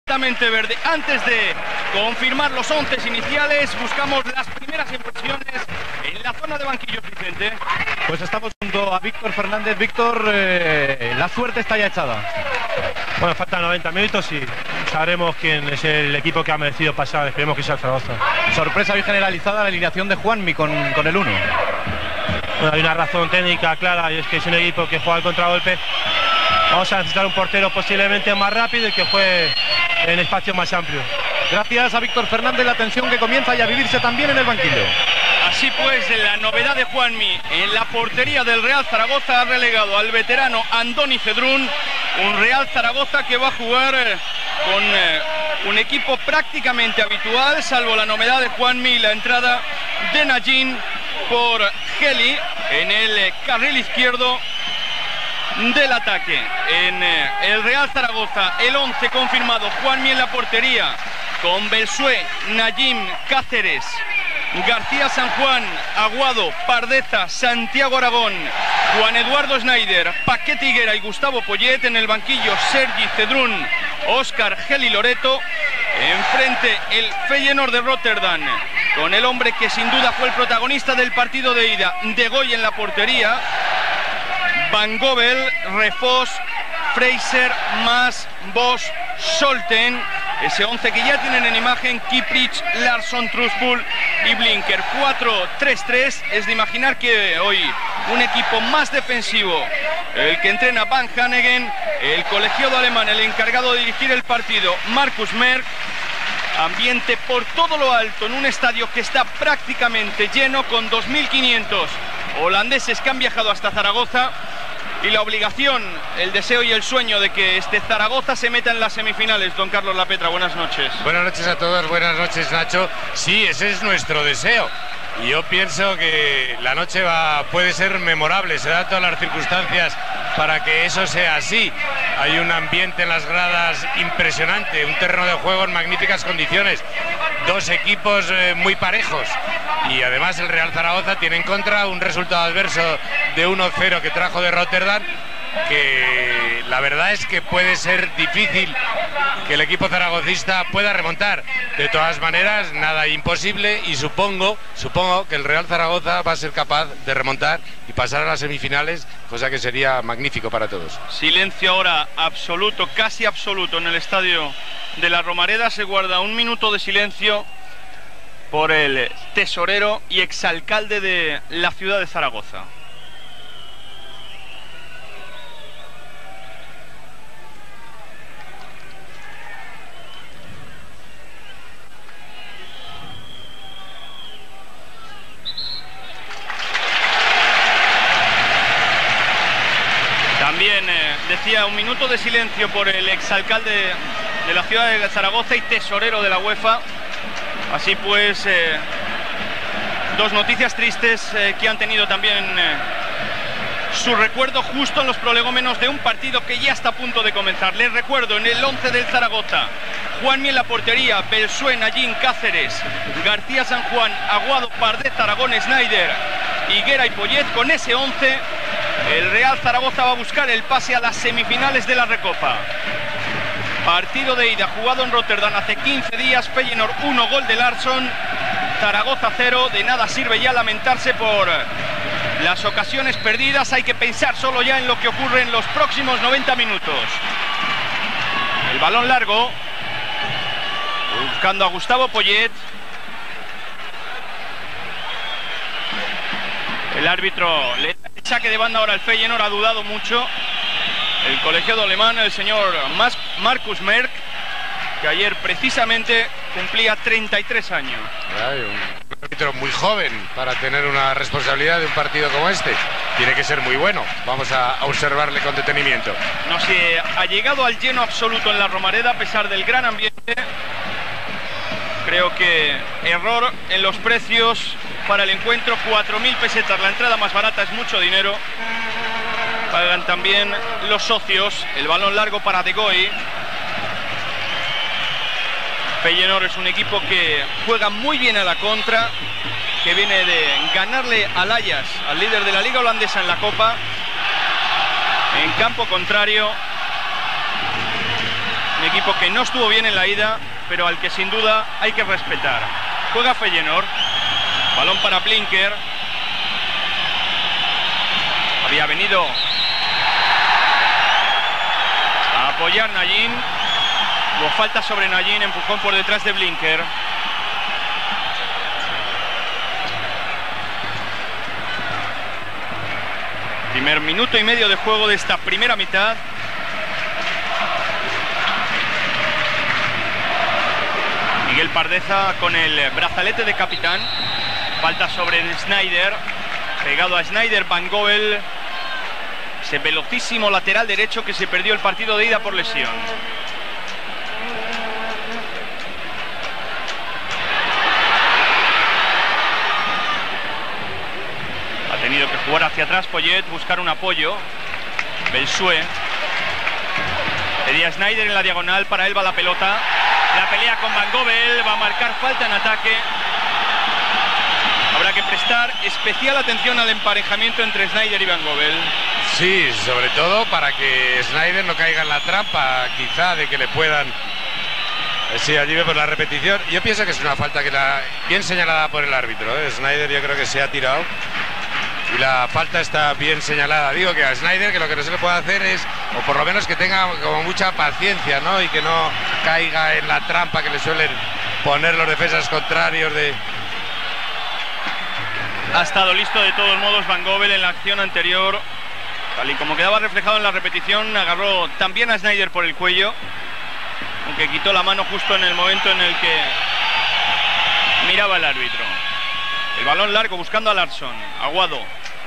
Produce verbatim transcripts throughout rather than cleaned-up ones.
completamente verde. Antes de confirmar los once iniciales, buscamos las primeras impresiones en la zona de banquillos, Vicente. Pues estamos junto a Víctor Fernández. Víctor, eh, la suerte está ya echada. Bueno, faltan noventa minutos y sabremos quién es el equipo que ha merecido pasar. Esperemos que sea el Zaragoza. Sorpresa hoy generalizada la alineación de Juanmi con, con el uno. Bueno, hay una razón técnica clara y es que es un equipo que juega al contragolpe. Vamos a necesitar un portero posiblemente más rápido y que juegue en espacio más amplio. Gracias a Víctor Fernández, la tensión que comienza ya a vivirse también en el banquillo. Así pues, la novedad de Juanmi en la portería del Real Zaragoza ha relegado al veterano Andoni Cedrún, un Real Zaragoza que va a jugar con eh, un equipo prácticamente habitual, salvo la novedad de Juanmi y la entrada de Najin por Geli en el carril izquierdo del ataque. En eh, el Real Zaragoza, el once confirmado: Juanmi en la portería, con Belsué, Najim, Cáceres, García San Juan, Aguado, Pardeza, Santiago Aragón, Juan Eduardo Schneider, Paquete Higuera y Gustavo Poyet. En el banquillo, Sergi Cedrún, Óscar Geli Loreto. Enfrente, el Feyenoord de Rotterdam, con el hombre que sin duda fue el protagonista del partido de ida, De Goy en la portería. Van Gobbel, Refos, Fraser, Mas, Bosch, Solten. Ese once que ya tienen en imagen: Kiprich, Larsson, Trusbull y Blinker. Cuatro tres tres. Es de imaginar que hoy un equipo más defensivo, el que entrena Van Hanegem, el colegiado alemán, el encargado de dirigir el partido, Markus Merck. Ambiente por todo lo alto en un estadio que está prácticamente lleno, con dos mil quinientos holandeses que han viajado hasta Zaragoza, y la obligación, el deseo y el sueño de que este Zaragoza se meta en las semifinales. Don Carlos Lapetra, buenas noches. Buenas noches a todos, buenas noches, Nacho. Sí, ese es nuestro deseo. Y yo pienso que la noche va, puede ser memorable, se dan todas las circunstancias para que eso sea así. Hay un ambiente en las gradas impresionante, un terreno de juego en magníficas condiciones, dos equipos eh, muy parejos, y además el Real Zaragoza tiene en contra un resultado adverso de uno cero que trajo de Rotterdam, que la verdad es que puede ser difícil que el equipo zaragocista pueda remontar. De todas maneras, nada imposible, y supongo, supongo que el Real Zaragoza va a ser capaz de remontar y pasar a las semifinales, cosa que sería magnífico para todos. Silencio ahora absoluto, casi absoluto, en el estadio de la Romareda. Se guarda un minuto de silencio por el tesorero y exalcalde de la ciudad de Zaragoza. También eh, decía, un minuto de silencio por el exalcalde de la ciudad de Zaragoza y tesorero de la UEFA. Así pues, eh, dos noticias tristes eh, que han tenido también eh, su recuerdo justo en los prolegómenos de un partido que ya está a punto de comenzar. Les recuerdo, en el once del Zaragoza: Juanmi en la portería, Belsué, Najin, Cáceres, García San Juan, Aguado, Pardez, Aragón, Schneider, Higuera y Poyet. Con ese once, el Real Zaragoza va a buscar el pase a las semifinales de la Recopa. Partido de ida jugado en Rotterdam hace quince días. Feyenoord uno, gol de Larsson. Zaragoza cero. De nada sirve ya lamentarse por las ocasiones perdidas. Hay que pensar solo ya en lo que ocurre en los próximos noventa minutos. El balón largo, buscando a Gustavo Poyet. El árbitro le da el saque de banda ahora al Feyenoord. Ha dudado mucho el colegiado alemán, el señor Markus Merck, que ayer precisamente cumplía treinta y tres años. Ay, un árbitro muy joven para tener una responsabilidad de un partido como este. Tiene que ser muy bueno. Vamos a observarle con detenimiento. No sé, ha llegado al lleno absoluto en la Romareda a pesar del gran ambiente. Creo que error en los precios para el encuentro. Cuatro mil pesetas, la entrada más barata, es mucho dinero. Pagan también los socios. El balón largo para De Goy. Feyenoord es un equipo que juega muy bien a la contra, que viene de ganarle al Ajax, al líder de la liga holandesa en la Copa, en campo contrario. equipo que no estuvo bien en la ida, pero al que sin duda hay que respetar. Juega Feyenoord. Balón para Blinker. Había venido a apoyar Nayín. Hubo falta sobre Nayín, empujón por detrás de Blinker. Primer minuto y medio de juego de esta primera mitad. Miguel Pardeza con el brazalete de capitán. Falta sobre Sneijder. Pegado a Sneijder, Van Goghel. Ese velocísimo lateral derecho que se perdió el partido de ida por lesión. Ha tenido que jugar hacia atrás Poyet, buscar un apoyo. Belsué. Pedía Sneijder en la diagonal, para él va la pelota. La pelea con Van Goghel, va a marcar falta en ataque. Habrá que prestar especial atención al emparejamiento entre Sneijder y Van Goghel. Sí, sobre todo para que Sneijder no caiga en la trampa, quizá, de que le puedan... Sí, allí vemos la repetición. Yo pienso que es una falta que la... bien señalada por el árbitro, ¿eh? Sneijder yo creo que se ha tirado y la falta está bien señalada. Digo que a Sneijder que lo que no se le puede hacer es, o por lo menos que tenga como mucha paciencia, ¿no? Y que no caiga en la trampa que le suelen poner los defensas contrarios de... Ha estado listo de todos modos Van Goghel en la acción anterior. Tal y como quedaba reflejado en la repetición, agarró también a Sneijder por el cuello, aunque quitó la mano justo en el momento en el que miraba el árbitro. El balón largo buscando a Larsson. Aguado.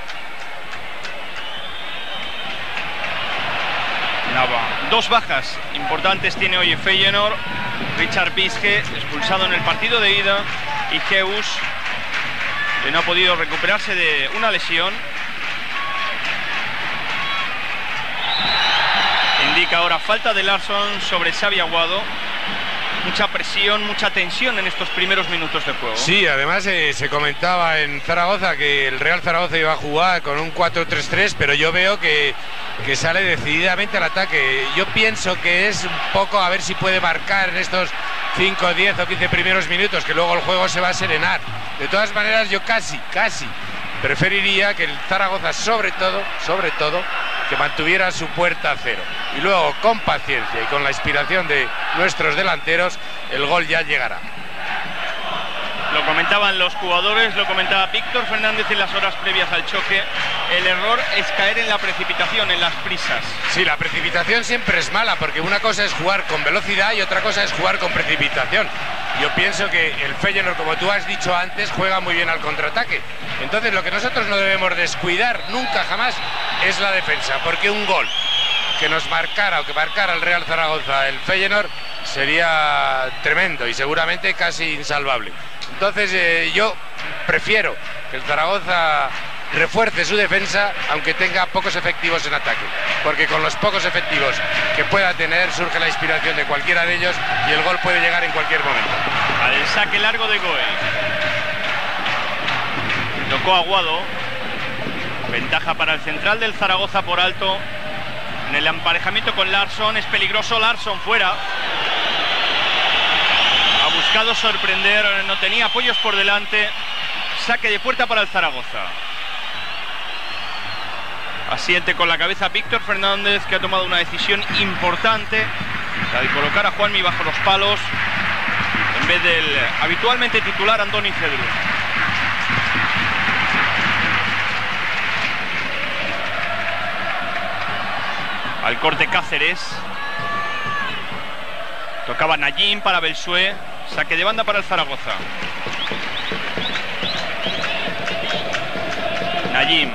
Nava. Dos bajas importantes tiene hoy Feyenoord. Richard Bisge, expulsado en el partido de ida, y Geus, que no ha podido recuperarse de una lesión. Indica ahora falta de Larsson sobre Xavi Aguado. Mucha presión, mucha tensión en estos primeros minutos de juego. Sí, además eh, se comentaba en Zaragoza que el Real Zaragoza iba a jugar con un cuatro tres tres, pero yo veo que, que sale decididamente al ataque. Yo pienso que es un poco a ver si puede marcar en estos cinco, diez o quince primeros minutos, que luego el juego se va a serenar. De todas maneras, yo casi, casi preferiría que el Zaragoza, sobre todo, sobre todo, que mantuviera su puerta a cero. Y luego, con paciencia y con la inspiración de nuestros delanteros, el gol ya llegará. Lo comentaban los jugadores, lo comentaba Víctor Fernández en las horas previas al choque. El error es caer en la precipitación, en las prisas. Sí, la precipitación siempre es mala, porque una cosa es jugar con velocidad y otra cosa es jugar con precipitación. Yo pienso que el Feyenoord, como tú has dicho antes, juega muy bien al contraataque. Entonces, lo que nosotros no debemos descuidar nunca jamás es la defensa, porque un gol que nos marcara o que marcara el Real Zaragoza el Feyenoord sería tremendo y seguramente casi insalvable. Entonces eh, yo prefiero que el Zaragoza refuerce su defensa, aunque tenga pocos efectivos en ataque, porque con los pocos efectivos que pueda tener surge la inspiración de cualquiera de ellos y el gol puede llegar en cualquier momento. Al saque largo de Goe. Tocó Aguado. Ventaja para el central del Zaragoza por alto. En el emparejamiento con Larsson, es peligroso. Larsson fuera. Ha buscado sorprender, no tenía apoyos por delante. Saque de puerta para el Zaragoza. Asiente con la cabeza Víctor Fernández, que ha tomado una decisión importante, la de colocar a Juanmi bajo los palos en vez del habitualmente titular Andoni Cedrún. Al corte Cáceres. Tocaba Nayín para Belsué. Saque de banda para el Zaragoza. Nayín.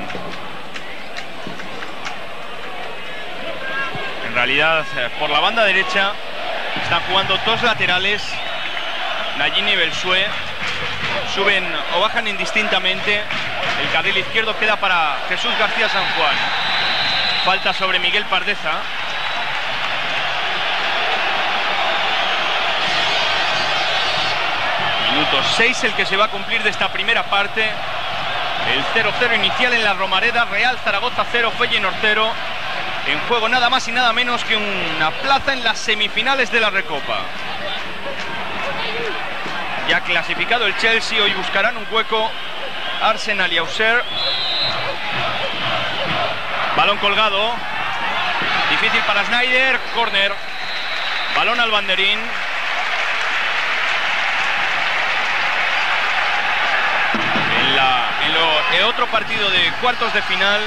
En realidad, por la banda derecha están jugando dos laterales, Nayín y Belsué. Suben o bajan indistintamente. El carril izquierdo queda para Jesús García San Juan. Falta sobre Miguel Pardeza. Minuto seis el que se va a cumplir de esta primera parte. El cero cero inicial en la Romareda. Real Zaragoza cero, Feyenoord cero. En juego nada más y nada menos que una plaza en las semifinales de la Recopa. Ya clasificado el Chelsea, hoy buscarán un hueco Arsenal y Auxerre. Balón colgado. Difícil para Sneijder. Córner. Balón al banderín. En, la, en, lo, en otro partido de cuartos de final.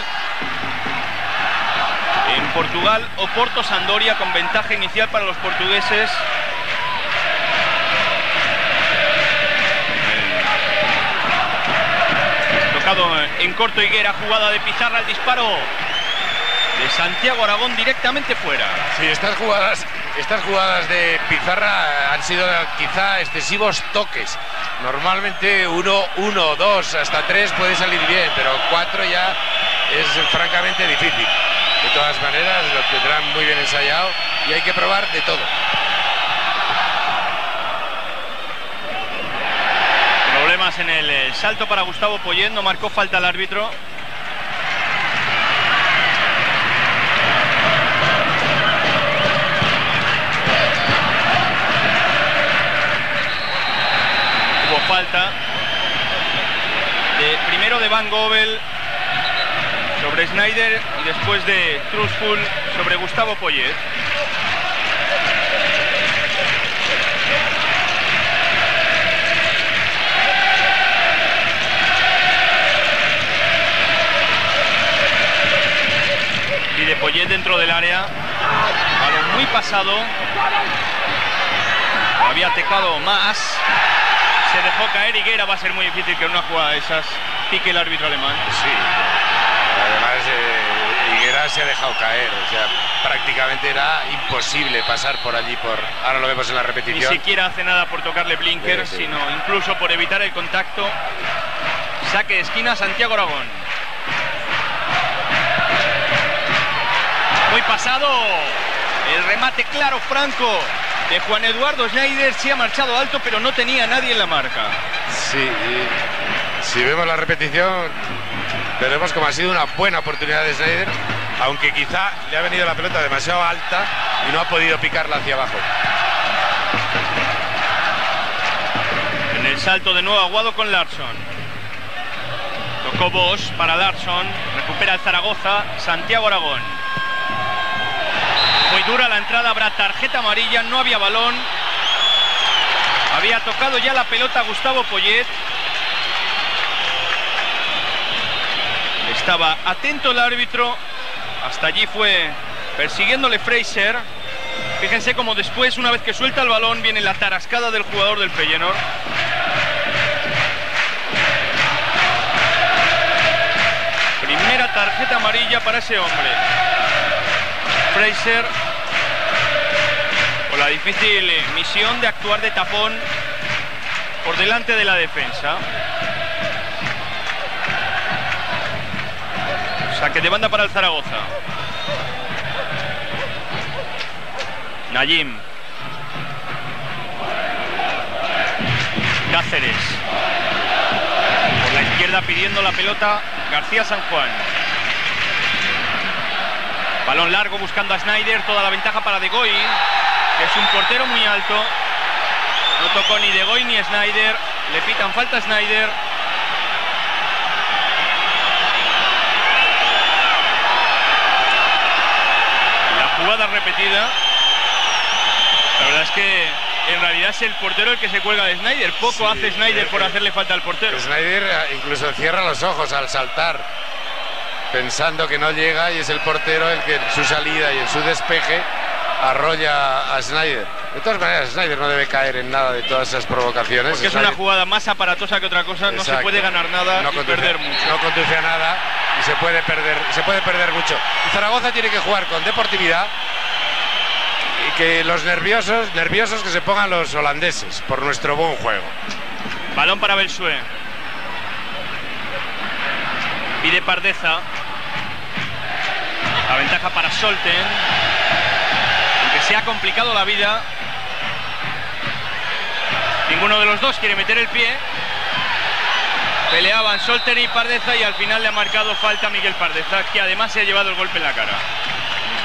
En Portugal, Oporto Sampdoria con ventaja inicial para los portugueses. Tocado en corto Higuera, jugada de Pizarra, el disparo de Santiago Aragón directamente fuera. Sí, estas jugadas, estas jugadas de Pizarra han sido quizá excesivos toques. Normalmente uno, uno, dos, hasta tres puede salir bien, pero cuatro ya es francamente difícil. De todas maneras, lo tendrán muy bien ensayado y hay que probar de todo. Problemas en el, el salto para Gustavo Poyet, no marcó falta el árbitro. Hubo falta. De, primero de Van Govel sobre Sneijder y después de Trustful sobre Gustavo Poyet. Y de Poyet dentro del área. Balón muy pasado. Había tecado más. Se dejó caer Higuera. Va a ser muy difícil que en una jugada de esas pique el árbitro alemán. Sí. Además, eh, Higuera se ha dejado caer, o sea, prácticamente era imposible pasar por allí. Por ahora lo vemos en la repetición. Ni siquiera hace nada por tocarle blinker, sí, sí. Sino incluso por evitar el contacto. Saque de esquina Santiago Aragón. Muy pasado. El remate claro, franco, de Juan Eduardo Sneijder. Sí ha marchado alto, pero no tenía nadie en la marca. Sí, y si vemos la repetición, veremos como ha sido una buena oportunidad de Sneijder, aunque quizá le ha venido la pelota demasiado alta y no ha podido picarla hacia abajo. En el salto de nuevo Aguado con Larsson. Tocó Bosch para Larsson. Recupera el Zaragoza. Santiago Aragón. Muy dura la entrada, habrá tarjeta amarilla, no había balón. Había tocado ya la pelota Gustavo Poyet. Estaba atento el árbitro. Hasta allí fue persiguiéndole Fraser. Fíjense cómo después, una vez que suelta el balón, viene la tarascada del jugador del Feyenoord. Primera tarjeta amarilla para ese hombre. Fraser, con la difícil misión de actuar de tapón por delante de la defensa. Saque de banda para el Zaragoza. Nayim. Cáceres. Por la izquierda pidiendo la pelota García San Juan. Balón largo buscando a Sneijder, toda la ventaja para De Goy, que es un portero muy alto. No tocó ni De Goy ni Sneijder, le pitan falta a Sneijder. La jugada repetida. La verdad es que en realidad es el portero el que se cuelga de Sneijder. Poco sí, hace Sneijder por hacerle falta al portero. Sneijder incluso cierra los ojos al saltar, pensando que no llega, y es el portero el que en su salida y en su despeje arrolla a Sneijder. De todas maneras, Sneijder no debe caer en nada de todas esas provocaciones. Porque es una jugada más aparatosa que otra cosa. Exacto. No se puede ganar nada no y conduce, perder mucho. No conduce a nada y se puede perder, se puede perder mucho. Y Zaragoza tiene que jugar con deportividad, y que los nerviosos, nerviosos que se pongan los holandeses por nuestro buen juego. Balón para Belsué. Pide Pardeza. La ventaja para Solten. Aunque se ha complicado la vida. Ninguno de los dos quiere meter el pie. Peleaban Solten y Pardeza y al final le ha marcado falta a Miguel Pardeza, que además se ha llevado el golpe en la cara.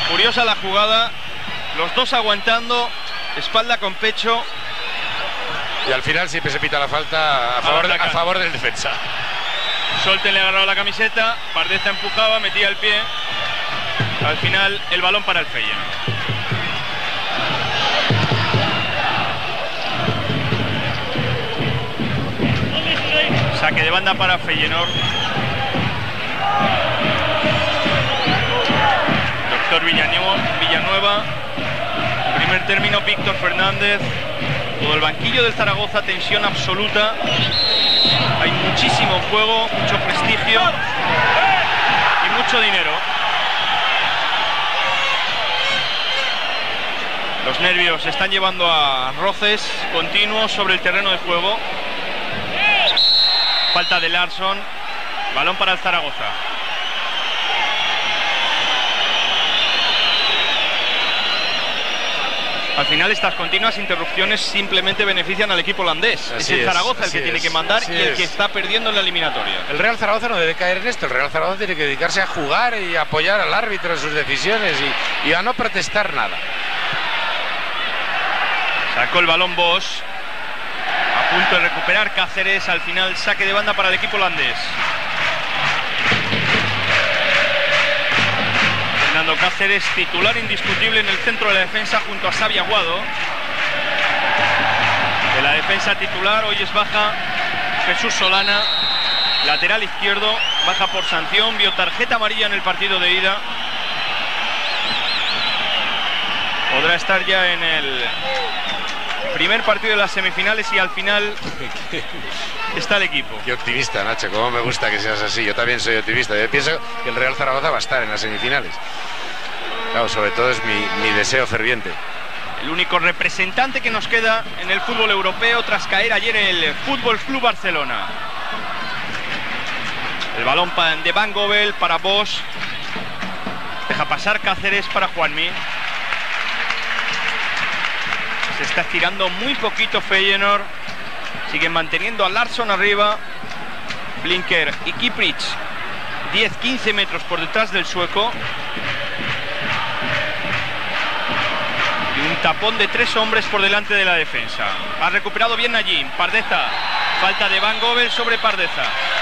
Curiosa la jugada, los dos aguantando, espalda con pecho. Y al final siempre se pita la falta a favor, de, a favor del defensa. Solten le agarraba la camiseta, Pardeza empujaba, metía el pie. Al final el balón para el Feyenoord. Saque de banda para Feyenoord. Doctor Villanueva. Primer término, Víctor Fernández. Todo el banquillo del Zaragoza, tensión absoluta. Hay muchísimo juego, mucho prestigio y mucho dinero. Los nervios se están llevando a roces continuos sobre el terreno de juego. Falta de Larsson. Balón para el Zaragoza. Al final estas continuas interrupciones simplemente benefician al equipo holandés. Así es el Zaragoza es, el que tiene que mandar y el es. que está perdiendo en la eliminatoria. El Real Zaragoza no debe caer en esto. El Real Zaragoza tiene que dedicarse a jugar y apoyar al árbitro en sus decisiones y, y a no protestar nada. Sacó el balón Bosch. A punto de recuperar Cáceres. Al final saque de banda para el equipo holandés. Fernando Cáceres, titular indiscutible en el centro de la defensa junto a Xavi Aguado. De la defensa titular hoy es baja Jesús Solana, lateral izquierdo, baja por sanción, vio tarjeta amarilla en el partido de ida. Podrá estar ya en el primer partido de las semifinales y al final está el equipo. Qué optimista, Nacho, cómo me gusta que seas así. Yo también soy optimista. Yo pienso que el Real Zaragoza va a estar en las semifinales. Claro, sobre todo es mi, mi deseo ferviente. El único representante que nos queda en el fútbol europeo tras caer ayer el Fútbol Club Barcelona. El balón de Van Gobbel para Bosch. Deja pasar Cáceres para Juanmi. Se está estirando muy poquito Feyenoord. Siguen manteniendo a Larsson arriba. Blinker y Kiprich diez a quince metros por detrás del sueco. Y un tapón de tres hombres por delante de la defensa. Ha recuperado bien Najim. Pardeza. Falta de Van Gobbel sobre Pardeza.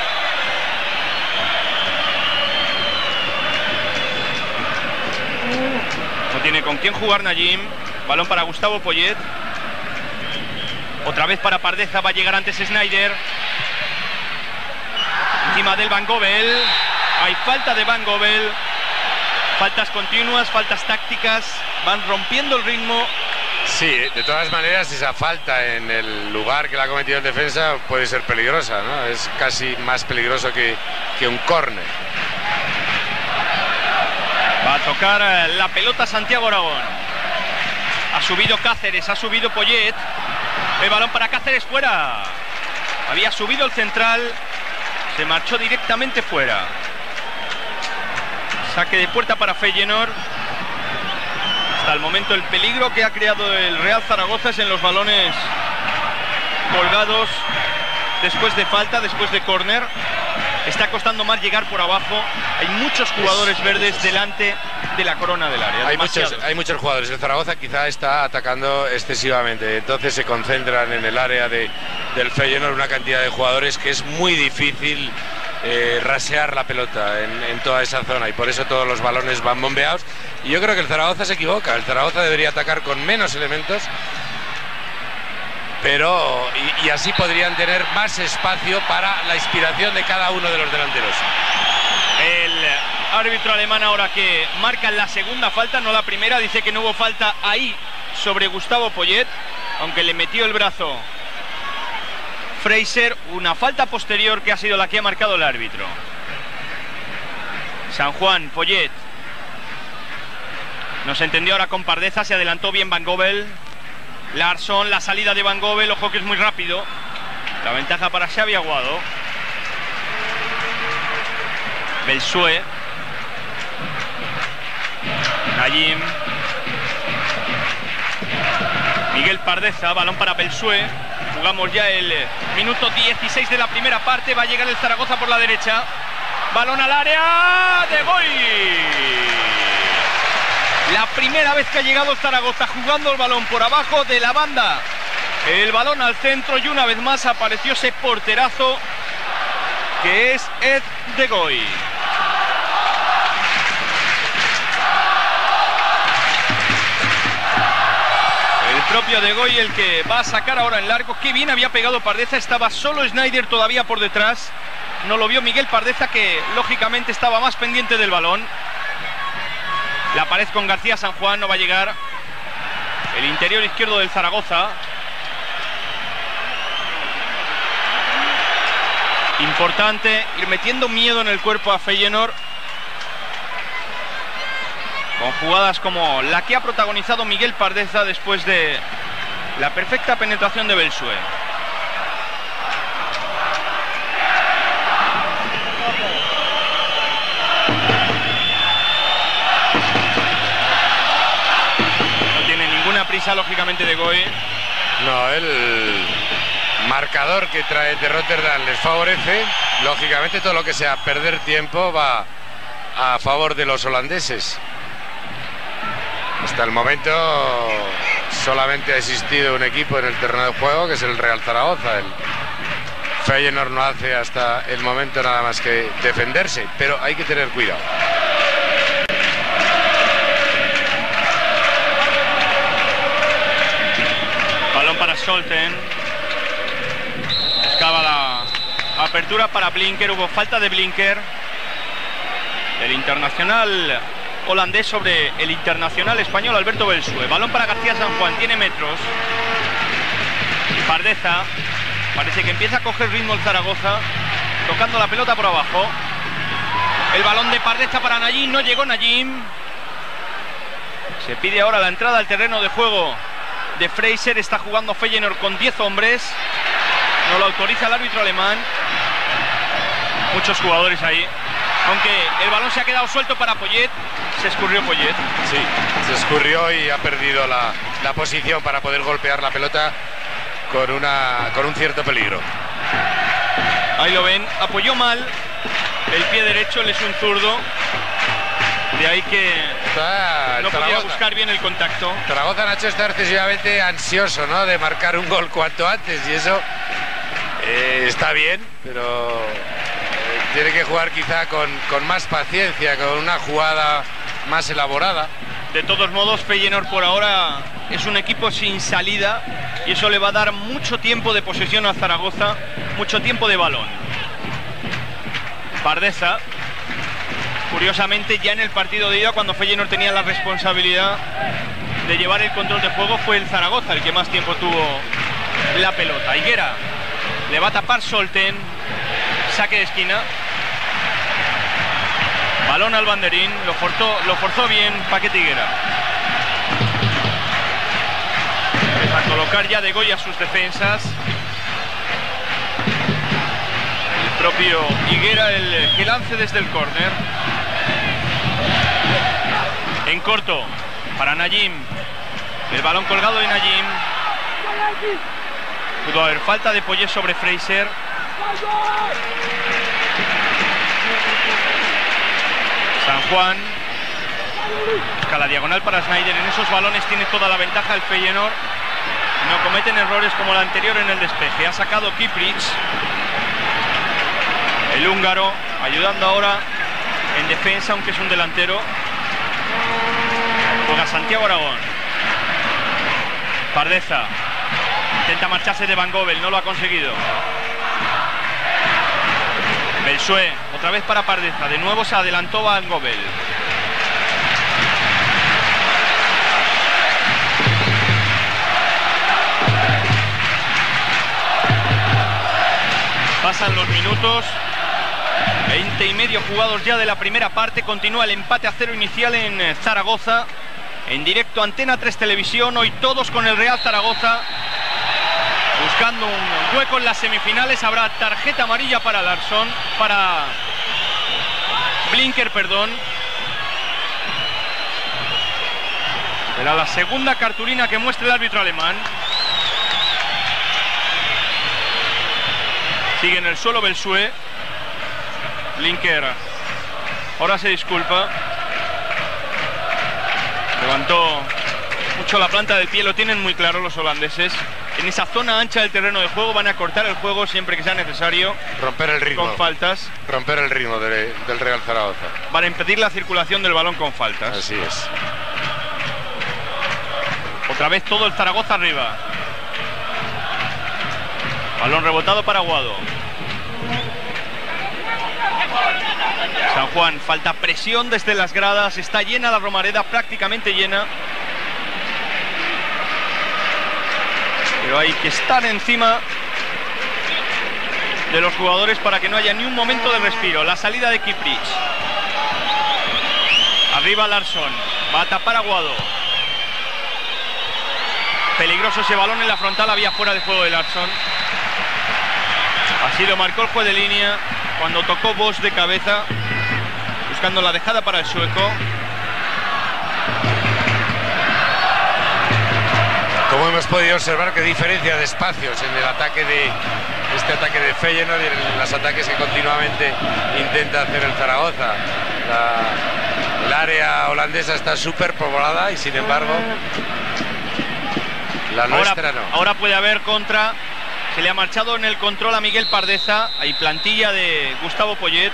No tiene con quién jugar Najim. Balón para Gustavo Poyet. Otra vez para Pardeza, va a llegar antes Snyder. Encima del Van Gobbel. Hay falta de Van Gobbel. Faltas continuas, faltas tácticas. Van rompiendo el ritmo. Sí, de todas maneras esa falta en el lugar que la ha cometido el defensa puede ser peligrosa, ¿no? Es casi más peligroso que, que un córner. Va a tocar la pelota Santiago Aragón. Ha subido Cáceres, ha subido Poyet. El balón para Cáceres fuera. Había subido el central. Se marchó directamente fuera. Saque de puerta para Feyenoord. Hasta el momento el peligro que ha creado el Real Zaragoza es en los balones colgados después de falta, después de córner. Está costando más llegar por abajo. Hay muchos jugadores verdes delante de la corona del área. Hay muchos, hay muchos jugadores. El Zaragoza quizá está atacando excesivamente. Entonces se concentran en el área de, del Feyenoord una cantidad de jugadores que es muy difícil eh, rasear la pelota en, en toda esa zona. Y por eso todos los balones van bombeados. Y yo creo que el Zaragoza se equivoca. El Zaragoza debería atacar con menos elementos. Pero, y, y así podrían tener más espacio para la inspiración de cada uno de los delanteros. El árbitro alemán ahora que marca la segunda falta, no la primera, dice que no hubo falta ahí sobre Gustavo Poyet, aunque le metió el brazo Fraser. Una falta posterior que ha sido la que ha marcado el árbitro. San Juan, Poyet. No se entendió ahora con Pardeza, se adelantó bien Van Gobbel. Larsson, la salida de Van Gobbel, ojo que es muy rápido. La ventaja para Xavi Aguado. Belsué. Najim. Miguel Pardeza, balón para Belsué. Jugamos ya el minuto dieciséis de la primera parte. Va a llegar el Zaragoza por la derecha. Balón al área de Boy. La primera vez que ha llegado Zaragoza jugando el balón por abajo de la banda. El balón al centro y una vez más apareció ese porterazo que es Ed de Goy. El propio de Goy el que va a sacar ahora en largo. Qué bien había pegado Pardeza, estaba solo Snyder todavía por detrás. No lo vio Miguel Pardeza, que lógicamente estaba más pendiente del balón. La pared con García San Juan, no va a llegar. El interior izquierdo del Zaragoza. Importante ir metiendo miedo en el cuerpo a Feyenoord, con jugadas como la que ha protagonizado Miguel Pardeza después de la perfecta penetración de Belsué. No tiene ninguna prisa, lógicamente, de Goy. No, el marcador que trae de Rotterdam les favorece. Lógicamente todo lo que sea perder tiempo va a favor de los holandeses. Hasta el momento solamente ha existido un equipo en el terreno de juego, que es el Real Zaragoza. El Feyenoord no hace hasta el momento nada más que defenderse, pero hay que tener cuidado. Balón para Scholten. Buscaba la apertura para Blinker. Hubo falta de Blinker. El internacional holandés sobre el internacional español Alberto Belsué. Balón para García San Juan. Tiene metros. Pardeza. Parece que empieza a coger ritmo el Zaragoza. Tocando la pelota por abajo. El balón de Pardeza para Najim. No llegó Najim. Se pide ahora la entrada al terreno de juego de Fraser. Está jugando Feyenoord con diez hombres. No lo autoriza el árbitro alemán. Muchos jugadores ahí. Aunque el balón se ha quedado suelto para Poyet. Se escurrió Poyet. Sí, se escurrió y ha perdido la, la posición para poder golpear la pelota con, una, con un cierto peligro. Ahí lo ven. Apoyó mal el pie derecho. Él es un zurdo. De ahí que Está no podía Zaragoza. buscar bien el contacto. Zaragoza, Nacho, está excesivamente ansioso, ¿no?, de marcar un gol cuanto antes, y eso eh, está bien, pero eh, tiene que jugar quizá con, con más paciencia, con una jugada más elaborada. De todos modos, Feyenoord por ahora es un equipo sin salida y eso le va a dar mucho tiempo de posesión a Zaragoza, mucho tiempo de balón. Pardeza. Curiosamente, ya en el partido de ida, cuando Feyenoord tenía la responsabilidad de llevar el control de juego, fue el Zaragoza el que más tiempo tuvo la pelota. Higuera le va a tapar Scholten. Saque de esquina. Balón al banderín. Lo forzó, lo forzó bien Paquete Higuera. Empieza a colocar ya de Goy a sus defensas. El propio Higuera el que lance desde el córner. En corto para Najim. El balón colgado de Najim. Pudo haber falta de Poyet sobre Fraser. San Juan. Busca la diagonal para Snyder. En esos balones tiene toda la ventaja el Feyenoord. No cometen errores como el anterior en el despeje. Ha sacado Kiprich, el húngaro, ayudando ahora en defensa, aunque es un delantero. Juega Santiago Aragón. Pardeza intenta marcharse de Van Gobbel, no lo ha conseguido. Belsué, otra vez para Pardeza. De nuevo se adelantó Van Gobbel. Pasan los minutos. veinte y medio jugados ya de la primera parte. Continúa el empate a cero inicial en Zaragoza. En directo Antena tres Televisión. Hoy todos con el Real Zaragoza. Buscando un hueco en las semifinales. Habrá tarjeta amarilla para Larsson. Para Blinker, perdón. Será la segunda cartulina que muestra el árbitro alemán. Sigue en el suelo Belsué. Blinker ahora se disculpa. Levantó mucho la planta del pie, lo tienen muy claro los holandeses. En esa zona ancha del terreno de juego van a cortar el juego siempre que sea necesario. Romper el ritmo. Con faltas. Romper el ritmo de, del Real Zaragoza. Van a impedir la circulación del balón con faltas. Así es. Otra vez todo el Zaragoza arriba. Balón rebotado para Aguado. San Juan, falta presión desde las gradas. Está llena la Romareda, prácticamente llena. Pero hay que estar encima de los jugadores para que no haya ni un momento de respiro. La salida de Kiprich. Arriba Larsson. Va a tapar Aguado. Peligroso ese balón en la frontal. Había fuera de juego de Larsson. Así lo marcó el juez de línea cuando tocó Bosch de cabeza, buscando la dejada para el sueco. Como hemos podido observar, qué diferencia de espacios en el ataque de este ataque de Feyenoord y en los ataques que continuamente intenta hacer el Zaragoza. La, el área holandesa está súper poblada y sin embargo la nuestra ahora, no. Ahora puede haber contra. Se le ha marchado en el control a Miguel Pardeza. Hay plantilla de Gustavo Poyet.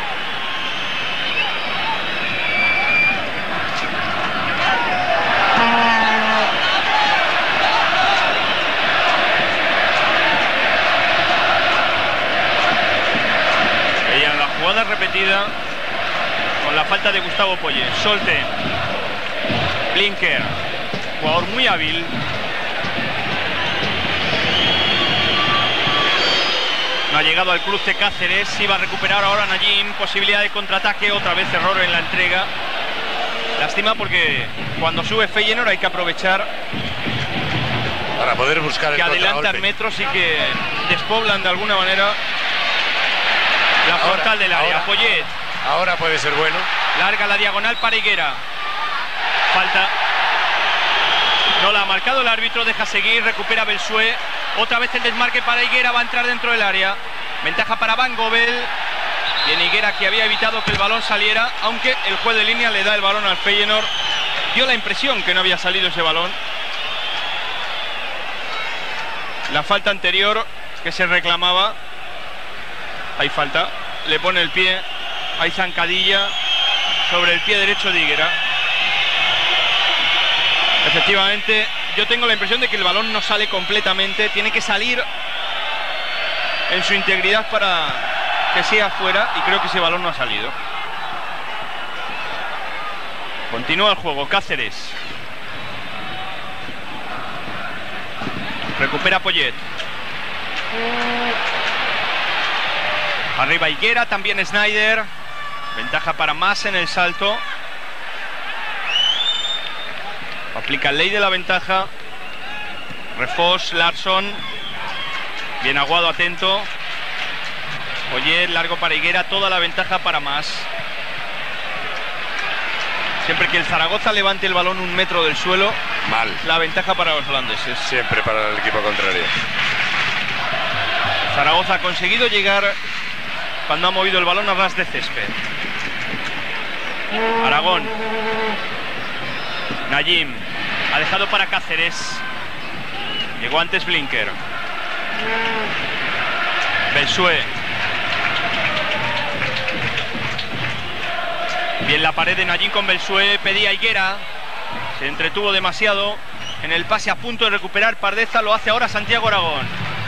Veían la jugada repetida con la falta de Gustavo Poyet. Solte. Blinker. Jugador muy hábil. No ha llegado al cruce Cáceres. Iba a recuperar ahora Najim. Posibilidad de contraataque. Otra vez error en la entrega. Lástima porque cuando sube Feyenoord hay que aprovechar para poder buscar el que adelantan contragolpe. metros y que despoblan de alguna manera la Ahora, frontal del área. ahora. Poyet. Ahora puede ser bueno. Larga la diagonal para Higuera. Falta. No la ha marcado el árbitro. Deja seguir. Recupera Belsué. Otra vez el desmarque para Higuera, va a entrar dentro del área. Ventaja para Van Gobel. Viene Higuera, que había evitado que el balón saliera, aunque el juez de línea le da el balón al Feyenoord. Dio la impresión que no había salido ese balón. La falta anterior que se reclamaba. Hay falta. Le pone el pie. Hay zancadilla sobre el pie derecho de Higuera. Efectivamente, yo tengo la impresión de que el balón no sale completamente. Tiene que salir en su integridad para que sea fuera. Y creo que ese balón no ha salido. Continúa el juego. Cáceres. Recupera Poyet. Arriba Higuera, también Snyder. Ventaja para más en el salto. Aplica ley de la ventaja. Refos, Larsson. Bien Aguado, atento. Poyet, largo para Higuera. Toda la ventaja para más. Siempre que el Zaragoza levante el balón un metro del suelo, mal. La ventaja para los holandeses. Siempre para el equipo contrario. Zaragoza ha conseguido llegar cuando ha movido el balón a ras de césped. Aragón. Najim. Ha dejado para Cáceres. Llegó antes Blinker. Belsué. Bien la pared de Najim con Belsué. Pedía Higuera. Se entretuvo demasiado en el pase, a punto de recuperar Pardeza. Lo hace ahora Santiago Aragón.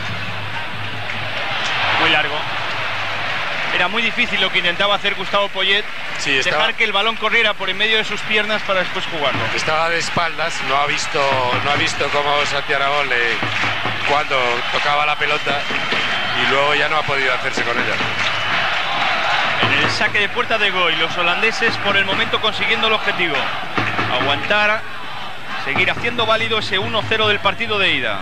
Muy largo. Era muy difícil lo que intentaba hacer Gustavo Poyet. Sí, estaba... Dejar que el balón corriera por en medio de sus piernas para después jugarlo. Estaba de espaldas, no ha visto, no ha visto cómo Santiago Aragón le, cuando tocaba la pelota, y luego ya no ha podido hacerse con ella. En el saque de puerta de Goy, los holandeses por el momento consiguiendo el objetivo. Aguantar, seguir haciendo válido ese uno cero del partido de ida.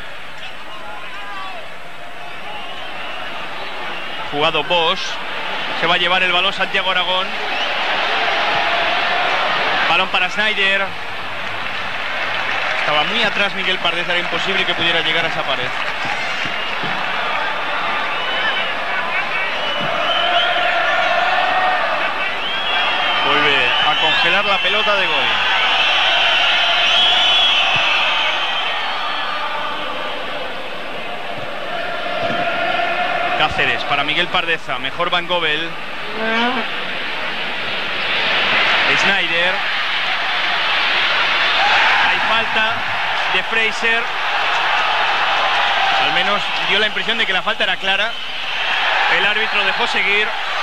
Jugado Bosch. Se va a llevar el balón Santiago Aragón. Balón para Snyder. Estaba muy atrás Miguel Pardeza, era imposible que pudiera llegar a esa pared. Vuelve a congelar la pelota de Goy. Cáceres para Miguel Pardeza, mejor Van Gobbel. Snyder. Hay falta de Fraser. Al menos dio la impresión de que la falta era clara. El árbitro dejó seguir.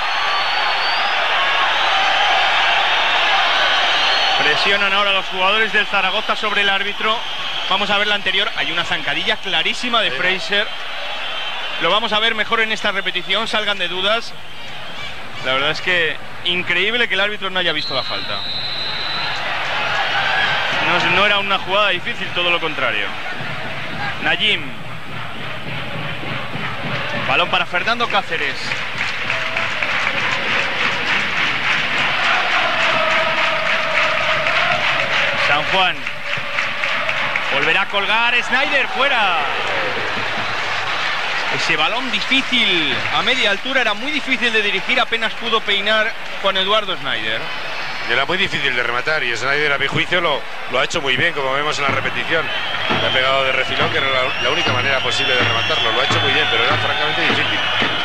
Presionan ahora los jugadores del Zaragoza sobre el árbitro. Vamos a ver la anterior. Hay una zancadilla clarísima de Fraser. Lo vamos a ver mejor en esta repetición, salgan de dudas. La verdad es que increíble que el árbitro no haya visto la falta. No, no era una jugada difícil, todo lo contrario. Najim. Balón para Fernando Cáceres. San Juan. Volverá a colgar Snyder, fuera. Ese balón difícil a media altura, era muy difícil de dirigir, apenas pudo peinar Juan Eduardo Snyder. Era muy difícil de rematar y Snyder, a mi juicio, lo, lo ha hecho muy bien, como vemos en la repetición. Le ha pegado de refilón, que era la, la única manera posible de rematarlo. Lo ha hecho muy bien, pero era francamente difícil.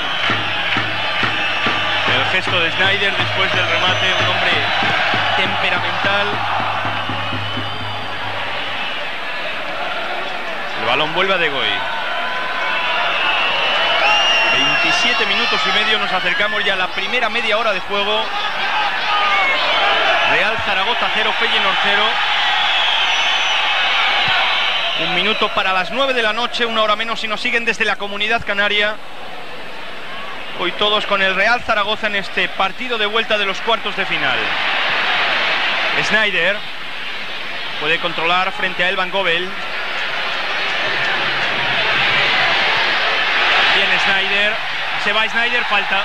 El gesto de Snyder después del remate, un hombre temperamental. El balón vuelve a De Goey. veintisiete minutos y medio, nos acercamos ya a la primera media hora de juego. Real Zaragoza cero, Feyenoord cero. Un minuto para las nueve de la noche, una hora menos si nos siguen desde la Comunidad Canaria. Hoy todos con el Real Zaragoza en este partido de vuelta de los cuartos de final. Snyder puede controlar frente a el Van Gobbel. Bien Snyder, se va Snyder, falta.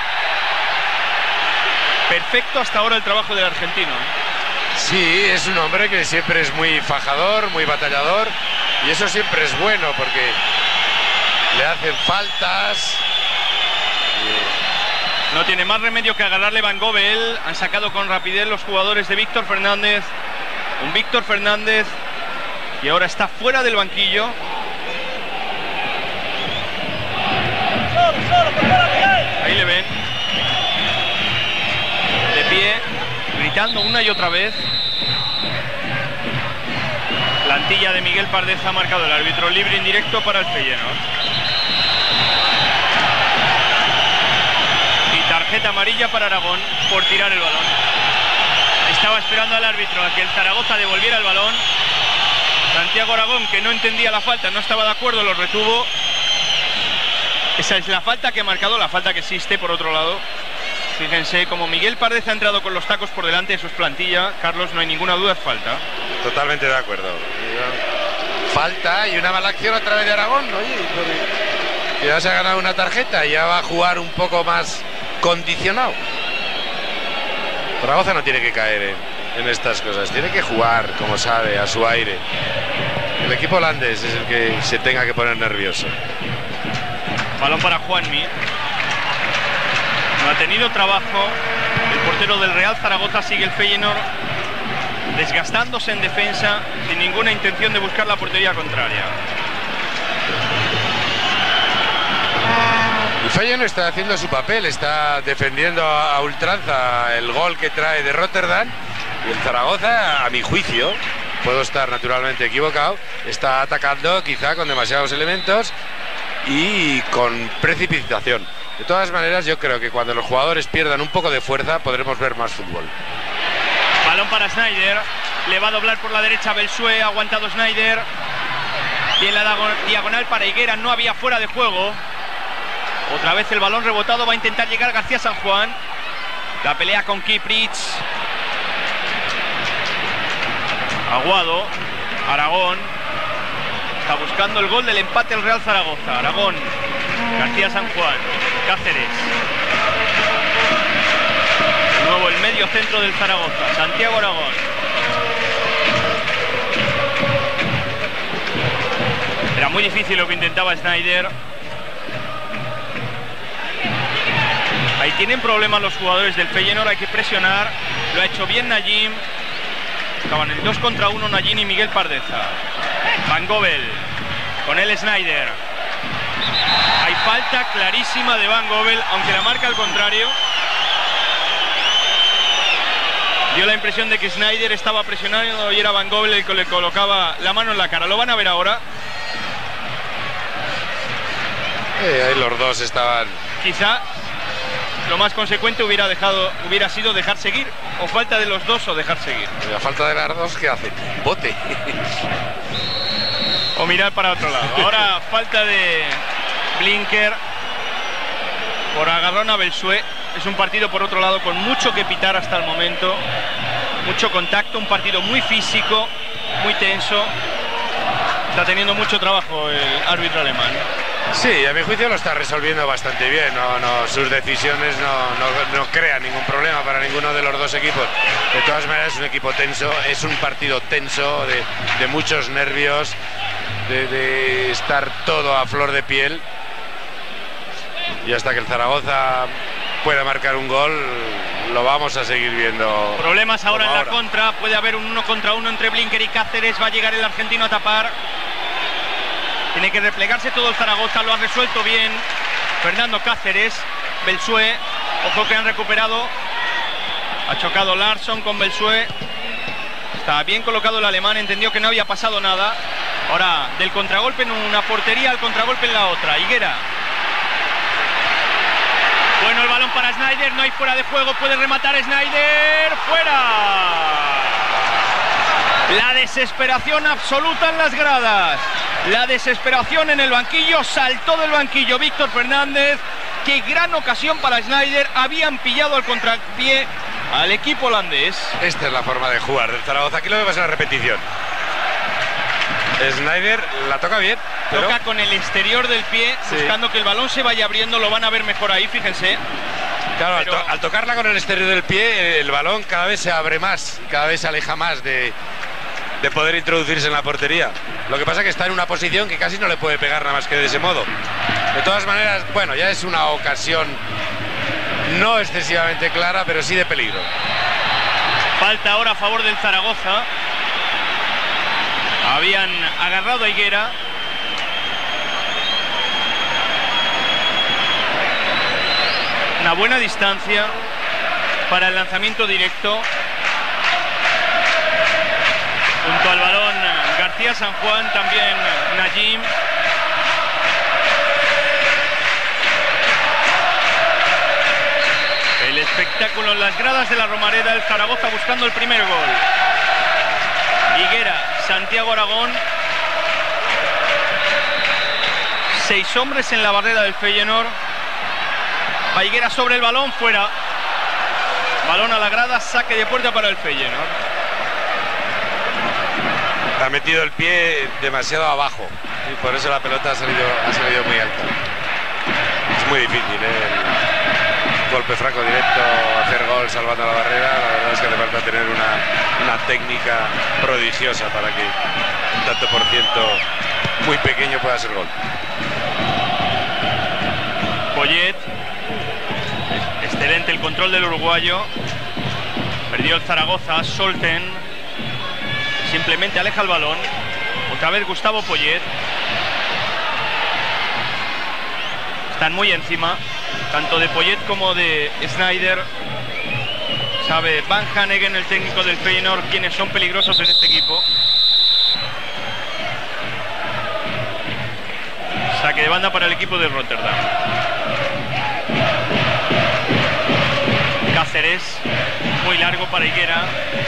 Perfecto hasta ahora el trabajo del argentino. Sí, es un hombre que siempre es muy fajador, muy batallador, y eso siempre es bueno porque le hacen faltas. No tiene más remedio que agarrarle Van Gobbel. Han sacado con rapidez los jugadores de Víctor Fernández. Un Víctor Fernández que ahora está fuera del banquillo. Ahí le ven. De pie, gritando una y otra vez. Plantilla de Miguel Pardeza, ha marcado el árbitro. Libre indirecto para el Feyenoord. Y tarjeta amarilla para Aragón por tirar el balón. Estaba esperando al árbitro a que el Zaragoza devolviera el balón. Santiago Aragón, que no entendía la falta, no estaba de acuerdo, lo retuvo. Esa es la falta que ha marcado, la falta que existe por otro lado. Fíjense, como Miguel Pardeza ha entrado con los tacos por delante, eso es plantilla. Carlos, no hay ninguna duda, es falta. Totalmente de acuerdo. Falta y una mala acción a través de Aragón. Oye, ya se ha ganado una tarjeta y ya va a jugar un poco más condicionado. Zaragoza no tiene que caer en, en estas cosas, tiene que jugar como sabe, a su aire. El equipo holandés es el que se tenga que poner nervioso. Balón para Juanmi. No ha tenido trabajo el portero del Real Zaragoza. Sigue el Feyenoord desgastándose en defensa sin ninguna intención de buscar la portería contraria. El Feyenoord está haciendo su papel, está defendiendo a ultranza el gol que trae de Rotterdam, y el Zaragoza, a mi juicio, puedo estar naturalmente equivocado, está atacando quizá con demasiados elementos y con precipitación. De todas maneras, yo creo que cuando los jugadores pierdan un poco de fuerza podremos ver más fútbol. Balón para Snyder, le va a doblar por la derecha Belsué, ha aguantado Snyder. Y en la diagonal para Higuera, no había fuera de juego. Otra vez el balón rebotado, va a intentar llegar García San Juan. La pelea con Kiprich. Aguado, Aragón. Está buscando el gol del empate el Real Zaragoza. Aragón, García San Juan, Cáceres. De nuevo el medio centro del Zaragoza, Santiago Aragón. Era muy difícil lo que intentaba Snyder. Ahí tienen problemas los jugadores del Feyenoord, hay que presionar. Lo ha hecho bien Najim. Estaban en dos contra uno Najim y Miguel Pardeza. Van Gobbel con el Snyder. Hay falta clarísima de Van Gobbel, aunque la marca al contrario. Dio la impresión de que Sneijder estaba presionando y era Van Gobbel el que le colocaba la mano en la cara. Lo van a ver ahora. Eh, ahí los dos estaban. Quizá lo más consecuente hubiera dejado, hubiera sido dejar seguir, o falta de los dos o dejar seguir. Y a falta de las dos, ¿qué hacen? Bote. O mirar para otro lado. Ahora falta de Blinker por agarrón a Belsué. Es un partido, por otro lado, con mucho que pitar hasta el momento. Mucho contacto, un partido muy físico, muy tenso. Está teniendo mucho trabajo el árbitro alemán. Sí, a mi juicio lo está resolviendo bastante bien. No, no, sus decisiones no, no, no crean ningún problema para ninguno de los dos equipos. De todas maneras, es un equipo tenso, es un partido tenso, de, de muchos nervios, de, de estar todo a flor de piel. Y hasta que el Zaragoza pueda marcar un gol, lo vamos a seguir viendo. Problemas ahora en la ahora. contra. Puede haber un uno contra uno entre Blinker y Cáceres. Va a llegar el argentino a tapar. Tiene que replegarse todo el Zaragoza. Lo ha resuelto bien Fernando Cáceres. Belsué, ojo que han recuperado. Ha chocado Larsson con Belsué. Está bien colocado el alemán. Entendió que no había pasado nada. Ahora del contragolpe en una portería al contragolpe en la otra. Higuera. Bueno, el balón para Sneijder, no hay fuera de juego, puede rematar Sneijder, ¡fuera! La desesperación absoluta en las gradas, la desesperación en el banquillo, saltó del banquillo Víctor Fernández, qué gran ocasión para Sneijder, habían pillado al contrapié al equipo holandés. Esta es la forma de jugar del Zaragoza, aquí lo vemos en la repetición. Sneijder la toca bien, pero... Toca con el exterior del pie, sí, buscando que el balón se vaya abriendo, lo van a ver mejor ahí, fíjense. Claro, pero... al, to al tocarla con el exterior del pie, el balón cada vez se abre más, cada vez se aleja más de, de poder introducirse en la portería. Lo que pasa es que está en una posición que casi no le puede pegar nada más que de ese modo. De todas maneras, bueno, ya es una ocasión no excesivamente clara, pero sí de peligro. Falta ahora a favor del Zaragoza. Habían agarrado a Higuera. Una buena distancia para el lanzamiento directo. Junto al balón García San Juan, también Najim. El espectáculo en las gradas de la Romareda, el Zaragoza buscando el primer gol. Higuera, Santiago Aragón. Seis hombres en la barrera del Feyenoord. Va Higuera sobre el balón, fuera. Balón a la grada, saque de puerta para el Feyenoord. Ha metido el pie demasiado abajo y por eso la pelota ha salido, ha salido muy alta. Es muy difícil, ¿eh? El golpe franco directo, hacer gol salvando la barrera. La verdad es que hace falta tener una, una técnica prodigiosa para que un tanto por ciento muy pequeño pueda ser gol. Poyet. Excelente el control del uruguayo. Perdió el Zaragoza. Solten. Simplemente aleja el balón. Otra vez Gustavo Poyet. Están muy encima, tanto de Poyet como de Sneijder. Sabe Van Hanegem, el técnico del Feyenoord, quienes son peligrosos en este equipo. Saque de banda para el equipo de Rotterdam. Cáceres, muy largo para Higuera.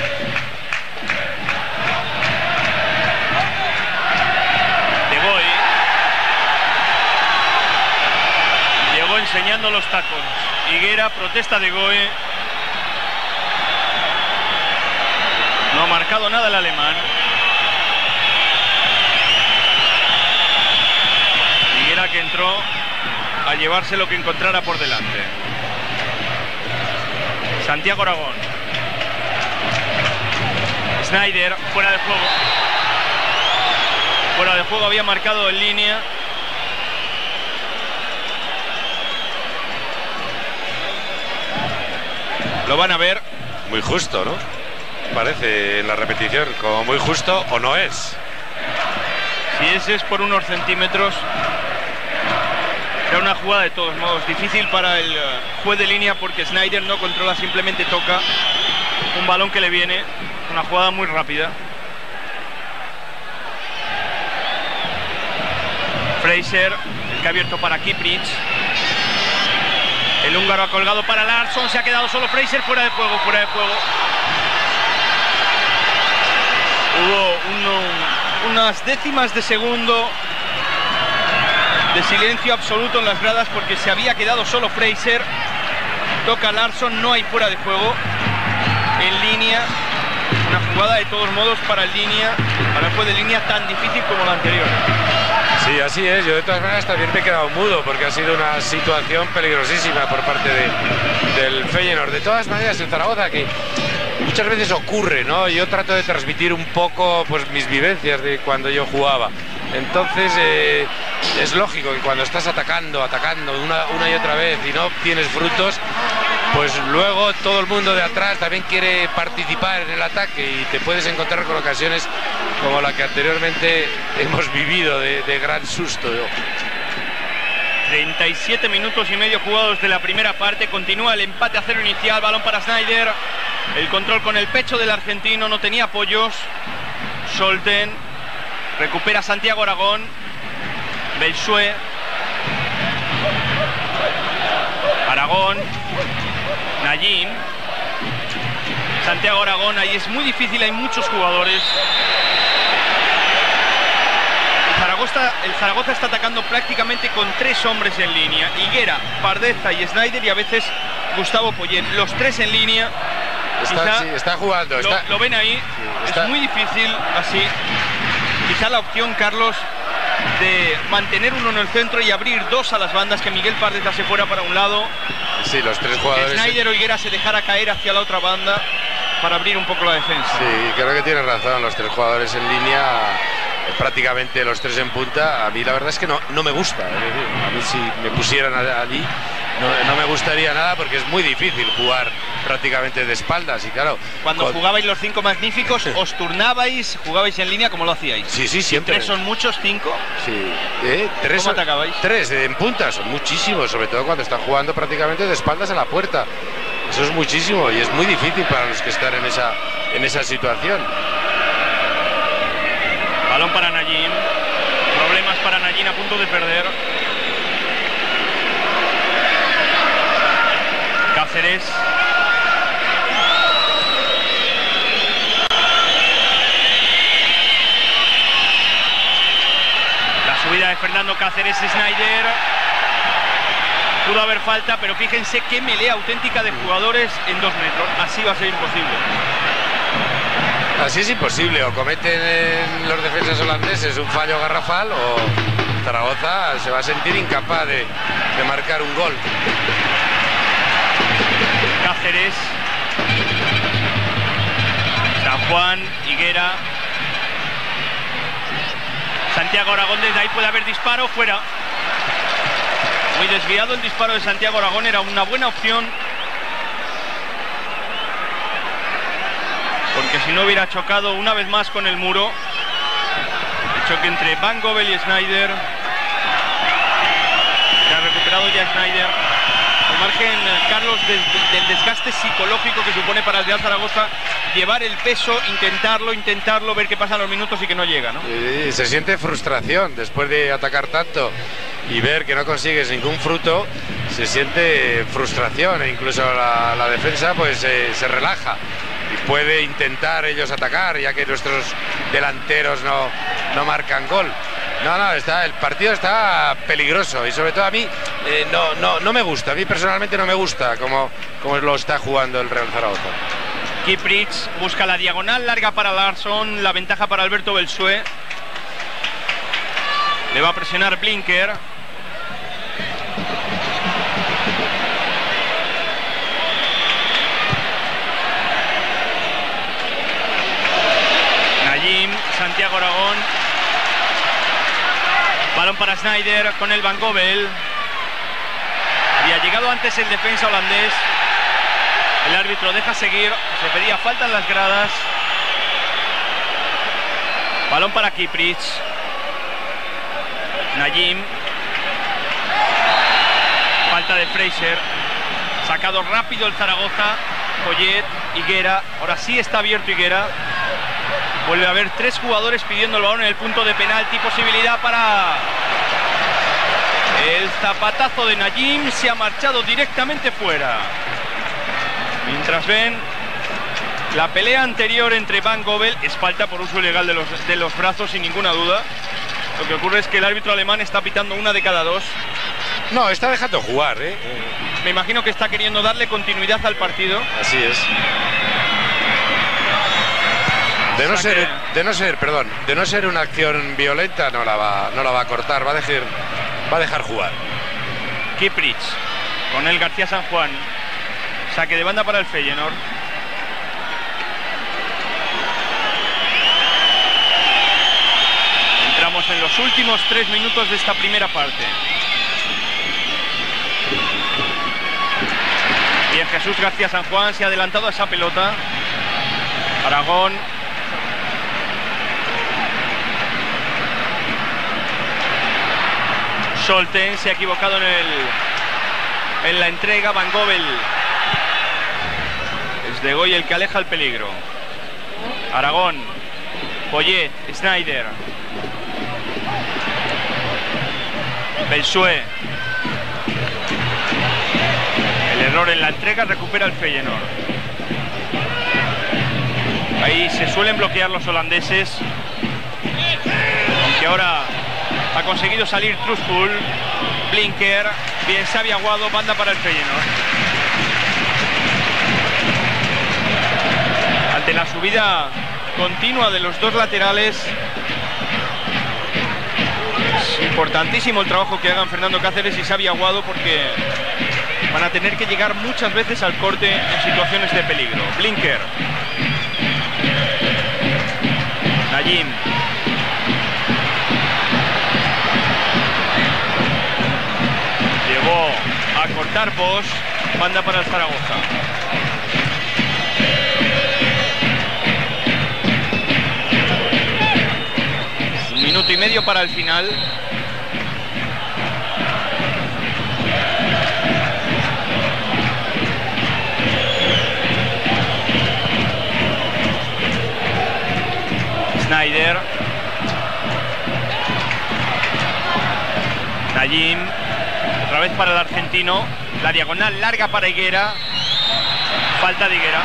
Enseñando los tacos. Higuera, protesta de Goe. No ha marcado nada el alemán. Higuera que entró a llevarse lo que encontrara por delante. Santiago Aragón. Sneijder, fuera de juego. Fuera de juego, había marcado en línea. Lo van a ver. Muy justo, ¿no? Parece en la repetición como muy justo, o no es. Si ese es por unos centímetros, Era una jugada de todos modos difícil para el juez de línea porque Snyder no controla, simplemente toca un balón que le viene. Una jugada muy rápida. Fraser, el que ha abierto para Kiprich. El húngaro ha colgado para Larsson, se ha quedado solo Fraser, fuera de juego, fuera de juego. Hubo uno, unas décimas de segundo de silencio absoluto en las gradas porque se había quedado solo Fraser. Toca Larsson, no hay fuera de juego. En línea, una jugada de todos modos para el línea, para el juez de línea tan difícil como la anterior. Sí, así es. Yo de todas maneras también me he quedado mudo porque ha sido una situación peligrosísima por parte de, del Feyenoord. De todas maneras, en Zaragoza, que muchas veces ocurre, ¿no? Yo trato de transmitir un poco pues mis vivencias de cuando yo jugaba. Entonces eh, es lógico que cuando estás atacando, atacando una, una y otra vez y no obtienes frutos, pues luego todo el mundo de atrás también quiere participar en el ataque y te puedes encontrar con ocasiones como la que anteriormente hemos vivido de, de gran susto. treinta y siete minutos y medio jugados de la primera parte. Continúa el empate a cero inicial. Balón para Snyder. El control con el pecho del argentino. No tenía apoyos. Scholten. Recupera Santiago Aragón. Belsué. Aragón. Najim. Santiago Aragón. Ahí es muy difícil. Hay muchos jugadores. El Zaragoza, el Zaragoza está atacando prácticamente con tres hombres en línea. Higuera, Pardeza y Snyder, y a veces Gustavo Poyet. Los tres en línea. Está, Quizá, sí, está jugando. Lo, está... lo ven ahí. Sí, está... Es muy difícil así. Quizá la opción, Carlos, de mantener uno en el centro y abrir dos a las bandas, que Miguel Pardeza se fuera para un lado. Sí, los tres jugadores. Que Snyder o Higuera se dejara caer hacia la otra banda para abrir un poco la defensa. Sí, creo que tienes razón. Los tres jugadores en línea, prácticamente los tres en punta. A mí la verdad es que no, no me gusta. Es decir, a mí si me pusieran allí no, no me gustaría nada porque es muy difícil jugar prácticamente de espaldas. Y claro, cuando con... jugabais los cinco magníficos, os turnabais, jugabais en línea, como lo hacíais. Sí, sí, siempre. ¿Tres son muchos? ¿Cinco? Sí. ¿Eh? ¿Tres ¿Cómo atacabais? Tres en punta, son muchísimos, sobre todo cuando están jugando prácticamente de espaldas a la puerta. Eso es muchísimo y es muy difícil para los que están en esa, en esa situación. Balón para Najim. Problemas para Najim, a punto de perder. Cáceres. La subida de Fernando Cáceres, Snyder. Pudo haber falta, pero fíjense qué melea auténtica de jugadores en dos metros. Así va a ser imposible. Así es imposible. O cometen los defensas holandeses un fallo garrafal o Zaragoza se va a sentir incapaz de, de marcar un gol. Cáceres. San Juan, Higuera. Santiago Aragón, desde ahí puede haber disparo, fuera. Muy desviado el disparo de Santiago Aragón, era una buena opción. Porque si no hubiera chocado una vez más con el muro. El choque entre Van Gobbel y Snyder. Se ha recuperado ya Snyder. Al margen, Carlos, del, del desgaste psicológico que supone para el Real Zaragoza llevar el peso, intentarlo, intentarlo, ver qué pasan los minutos y que no llega, ¿no? Y se siente frustración después de atacar tanto y ver que no consigues ningún fruto. Se siente frustración e incluso la, la defensa pues eh, se relaja y puede intentar ellos atacar, ya que nuestros delanteros no, no marcan gol. No, no, está, el partido está peligroso y sobre todo a mí eh, no, no, no me gusta, a mí personalmente no me gusta como, como lo está jugando el Real Zaragoza. Kiprich busca la diagonal larga para Larsson, la ventaja para Alberto Belsué. Le va a presionar Blinker. Najim, Santiago Aragón. Balón para Snyder con el Van Gobbel. Había llegado antes el defensa holandés. El árbitro deja seguir. Se pedía falta en las gradas. Balón para Kiprich. Najim. falta de Fraser. Sacado rápido el Zaragoza. Poyet, Higuera. Ahora sí está abierto Higuera. Vuelve a haber tres jugadores pidiendo el balón en el punto de penalti. Posibilidad para el zapatazo de Najim. Se ha marchado directamente fuera. Mientras ven la pelea anterior entre Van Gobbel, es falta por uso ilegal de los, de los brazos sin ninguna duda. Lo que ocurre es que el árbitro alemán está pitando una de cada dos. No, está dejando jugar, ¿eh? Me imagino que está queriendo darle continuidad al partido. Así es. De no ser, de no ser, perdón, de no ser una acción violenta, no la va, no la va a cortar, va a dejar, va a dejar jugar. Kiprich con el García San Juan. Saque de banda para el Feyenoord. Entramos en los últimos tres minutos de esta primera parte. Bien, Jesús García San Juan se ha adelantado a esa pelota. Aragón. Scholten se ha equivocado en, el, en la entrega. Van Gobbel. Es de Goy el que aleja el peligro. Aragón. Poyet. Snyder. Belsué. El error en la entrega recupera el Feyenoord. Ahí se suelen bloquear los holandeses. Aunque ahora ha conseguido salir Truspul. Blinker. Bien, se había aguado. Banda para el Feyenoord. Ante la subida continua de los dos laterales, es importantísimo el trabajo que hagan Fernando Cáceres y Xavi Aguado, porque van a tener que llegar muchas veces al corte en situaciones de peligro. Blinker. Najim. Llegó a cortar Bosch. Banda para el Zaragoza. Un minuto y medio para el final. Snyder. Najim. Otra vez para el argentino. La diagonal larga para Higuera. Falta de Higuera.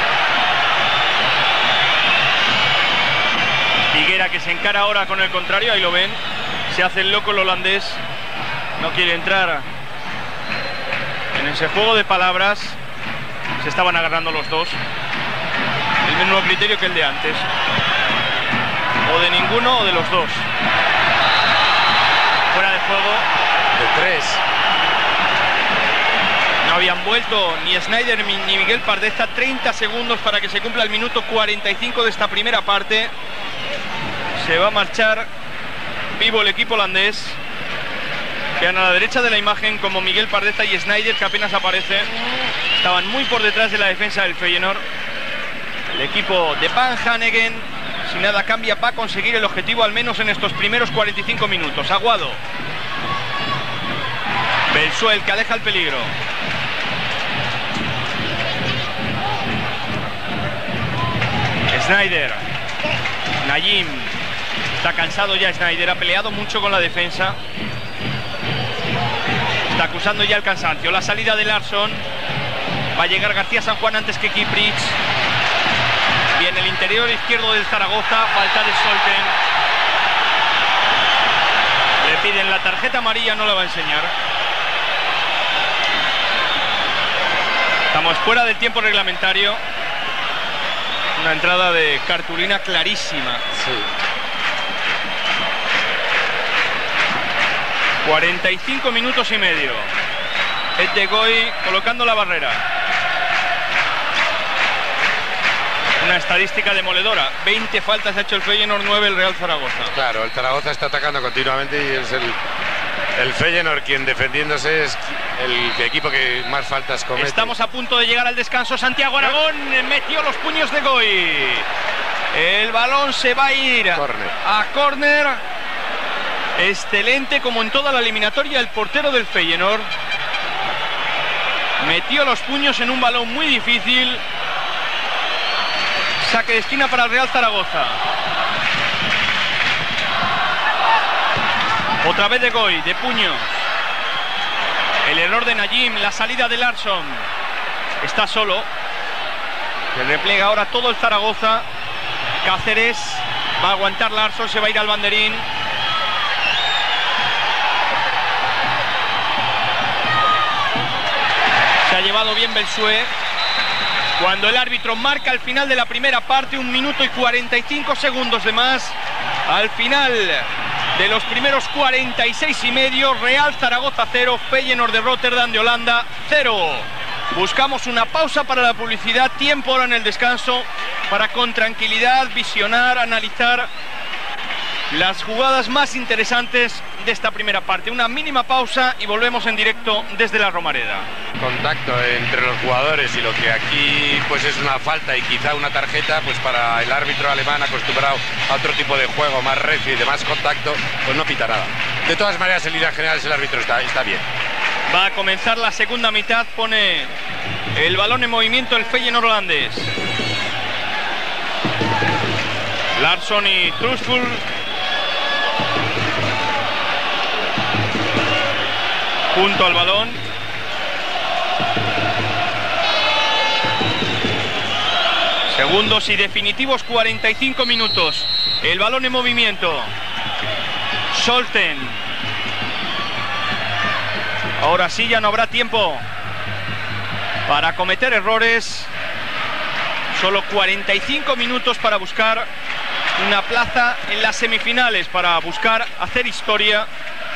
Higuera que se encara ahora con el contrario. Ahí lo ven. Se hace el loco el holandés. No quiere entrar en ese juego de palabras. Se estaban agarrando los dos. El mismo criterio que el de antes. O de ninguno o de los dos. Fuera de juego. De tres. No habían vuelto ni Snyder ni Miguel Pardesta. treinta segundos para que se cumpla el minuto cuarenta y cinco de esta primera parte. Se va a marchar vivo el equipo holandés. Quedan a la derecha de la imagen como Miguel Pardesta y Snyder, que apenas aparece. Estaban muy por detrás de la defensa del Feyenoord. El equipo de Van Hanegem, si nada cambia, va a conseguir el objetivo al menos en estos primeros cuarenta y cinco minutos. Aguado. Belsué, el que aleja el peligro. Snyder. Najim. Está cansado ya Snyder, ha peleado mucho con la defensa. Está acusando ya el cansancio. La salida de Larsson. Va a llegar García San Juan antes que Kiprich. Bien, el interior izquierdo del Zaragoza. Falta de Scholten. Le piden la tarjeta amarilla, no la va a enseñar. Estamos fuera del tiempo reglamentario. Una entrada de cartulina clarísima. Sí. cuarenta y cinco minutos y medio. Ed de Goy colocando la barrera. Una estadística demoledora. veinte faltas ha hecho el Feyenoord, nueve el Real Zaragoza. Claro, el Zaragoza está atacando continuamente y es el, el Feyenoord quien defendiéndose es el equipo que más faltas comete. Estamos a punto de llegar al descanso. Santiago Aragón metió los puños de Goy. El balón se va a ir Corner. a córner. Excelente, como en toda la eliminatoria, el portero del Feyenoord. Metió los puños en un balón muy difícil. Saque de esquina para el Real Zaragoza. Otra vez de Goy, de puños. El error de Najim, la salida de Larsson. Está solo. Se replega ahora todo el Zaragoza. Cáceres va a aguantar Larsson, se va a ir al banderín. Se ha llevado bien Belsué. Cuando el árbitro marca el final de la primera parte, un minuto y cuarenta y cinco segundos de más. Al final de los primeros cuarenta y seis y medio, Real Zaragoza cero, Feyenoord de Rotterdam de Holanda cero. Buscamos una pausa para la publicidad, tiempo ahora en el descanso para con tranquilidad visionar, analizar las jugadas más interesantes de esta primera parte. Una mínima pausa y volvemos en directo desde la Romareda. Contacto entre los jugadores y lo que aquí pues es una falta y quizá una tarjeta, pues para el árbitro alemán acostumbrado a otro tipo de juego más recio y de más contacto, pues no pita nada. De todas maneras, en líneas generales el árbitro está, está bien. Va a comenzar la segunda mitad, pone el balón en movimiento el Feyenoord holandés. Larsson y Trustful. Junto al balón. Segundos y definitivos cuarenta y cinco minutos. El balón en movimiento. Solten. Ahora sí ya no habrá tiempo para cometer errores. Solo cuarenta y cinco minutos para buscar una plaza en las semifinales, para buscar hacer historia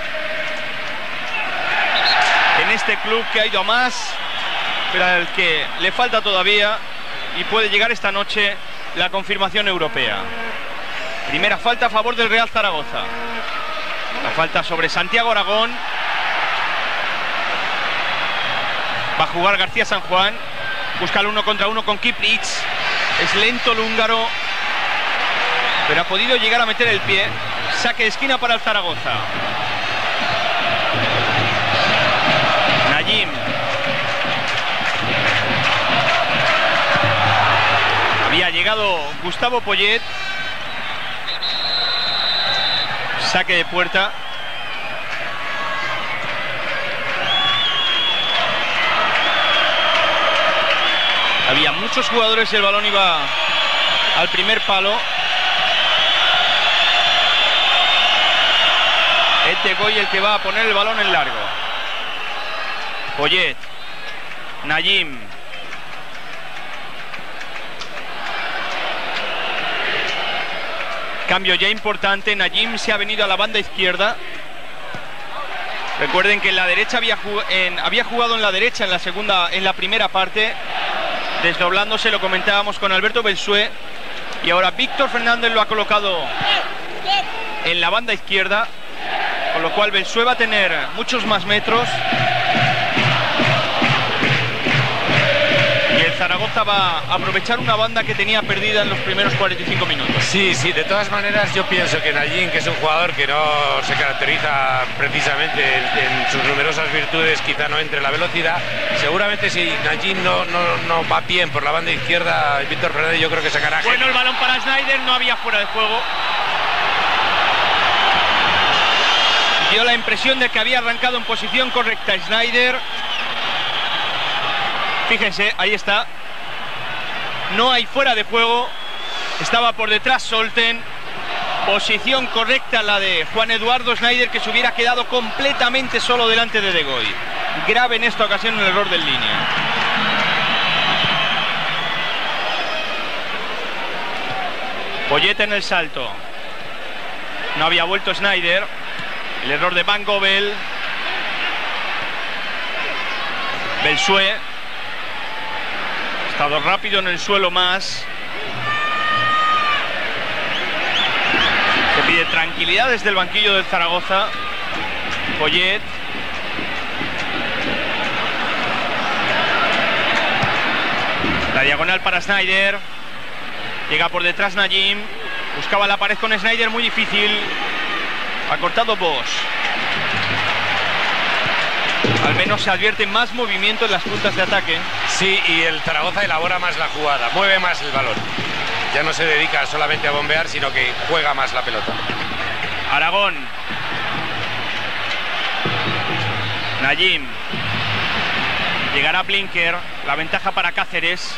en este club que ha ido a más, pero al que le falta todavía y puede llegar esta noche la confirmación europea. Primera falta a favor del Real Zaragoza. La falta sobre Santiago Aragón. Va a jugar García San Juan. Busca el uno contra uno con Kiprich. Es lento el húngaro, pero ha podido llegar a meter el pie. Saque de esquina para el Zaragoza. Najim. Había llegado Gustavo Poyet. Saque de puerta. Había muchos jugadores y el balón iba al primer palo. Es de Goy el que va a poner el balón en largo. Poyet. Najim. Cambio ya importante. Najim se ha venido a la banda izquierda. Recuerden que en la derecha había, jug en, había jugado en la derecha en la segunda, en la primera parte, desdoblándose, lo comentábamos con Alberto Belsué, y ahora Víctor Fernández lo ha colocado en la banda izquierda, con lo cual Belsué va a tener muchos más metros. Y el Zaragoza va a aprovechar una banda que tenía perdida en los primeros cuarenta y cinco minutos. Sí, sí, de todas maneras yo pienso que Najim, que es un jugador que no se caracteriza precisamente en, en sus numerosas virtudes, quizá no entre la velocidad. Seguramente si Najim no, no, no va bien por la banda izquierda, Víctor Fernández yo creo que sacará. Bueno, el balón para Sneijder, no había fuera de juego. Dio la impresión de que había arrancado en posición correcta Sneijder. Fíjense, ahí está. No hay fuera de juego. Estaba por detrás Solten. Posición correcta la de Juan Eduardo Sneijder, que se hubiera quedado completamente solo delante de De Goy. Grave en esta ocasión el error del línea. Poyet en el salto. No había vuelto Sneijder. El error de Van Gobbel. Belsué. Ha estado rápido en el suelo más. Se pide tranquilidad desde el banquillo del Zaragoza. Poyet. La diagonal para Sneijder. Llega por detrás Najim. Buscaba la pared con Sneijder, muy difícil. Ha cortado Bosch. Al menos se advierte más movimiento en las puntas de ataque. Sí, y el Zaragoza elabora más la jugada, mueve más el balón. Ya no se dedica solamente a bombear, sino que juega más la pelota. Aragón. Najim. Llegará Blinker. La ventaja para Cáceres.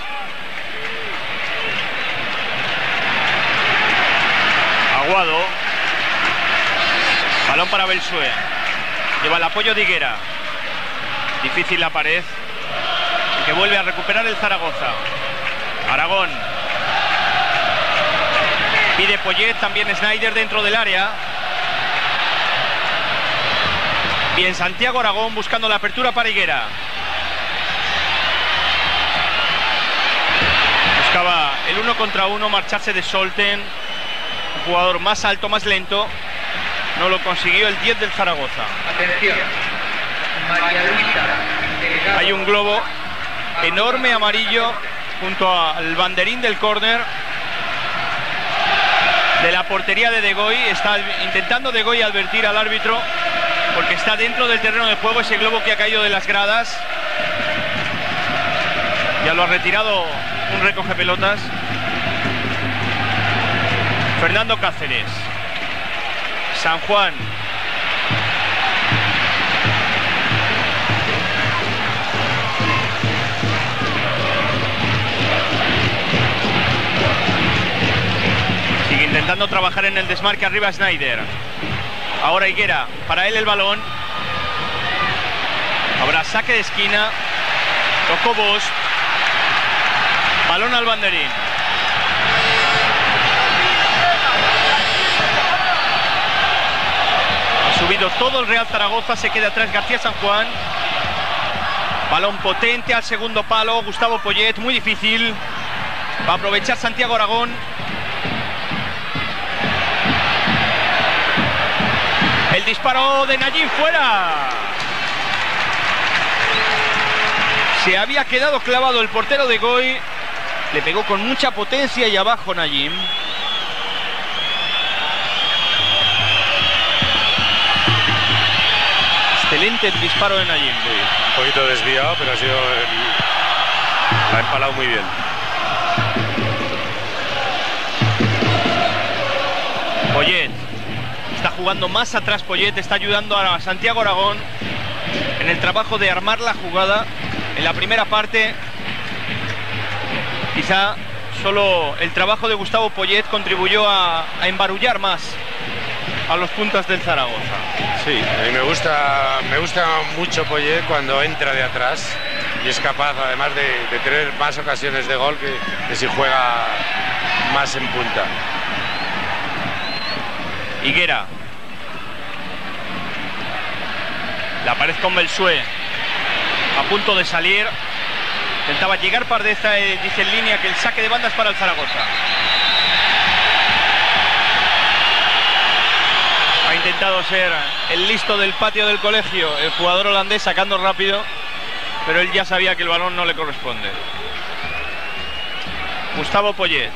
Aguado. Balón para Belsué. Lleva el apoyo de Higuera. Difícil la pared. Que vuelve a recuperar el Zaragoza. Aragón. Pide Poyet, también Snyder dentro del área. Bien, Santiago Aragón buscando la apertura para Higuera. Buscaba el uno contra uno, marcharse de Solten. Un jugador más alto, más lento. No lo consiguió el diez del Zaragoza. Atención. María Luisa. Hay un globo enorme amarillo junto al banderín del córner de la portería de De Goy. Está intentando De Goy advertir al árbitro porque está dentro del terreno de juego ese globo que ha caído de las gradas. Ya lo ha retirado un recoge pelotas. Fernando Cáceres. San Juan. Sigue intentando trabajar en el desmarque arriba Snyder. Ahora Higuera, para él el balón. Habrá saque de esquina. Tocó Bosch. Balón al banderín. Ha subido todo el Real Zaragoza, se queda atrás García San Juan. Balón potente al segundo palo, Gustavo Poyet, muy difícil. Va a aprovechar Santiago Aragón. El disparo de Najim fuera. Se había quedado clavado el portero de Goy. Le pegó con mucha potencia y abajo Najim. Excelente el disparo de Najim. Un poquito desviado, pero ha sido el... la ha empalado muy bien. Poyet. Está jugando más atrás Poyet, está ayudando a Santiago Aragón en el trabajo de armar la jugada. En la primera parte, quizá solo el trabajo de Gustavo Poyet contribuyó a, a embarullar más a los puntas del Zaragoza. Sí, a mí me gusta, me gusta mucho Poyet cuando entra de atrás y es capaz además de, de tener más ocasiones de gol que, que si juega más en punta. Higuera. La pared con Belsué. A punto de salir. Intentaba llegar Pardeza, eh, dice en línea que el saque de banda es para el Zaragoza. Ha intentado ser el listo del patio del colegio, el jugador holandés sacando rápido, pero él ya sabía que el balón no le corresponde. Gustavo Poyet.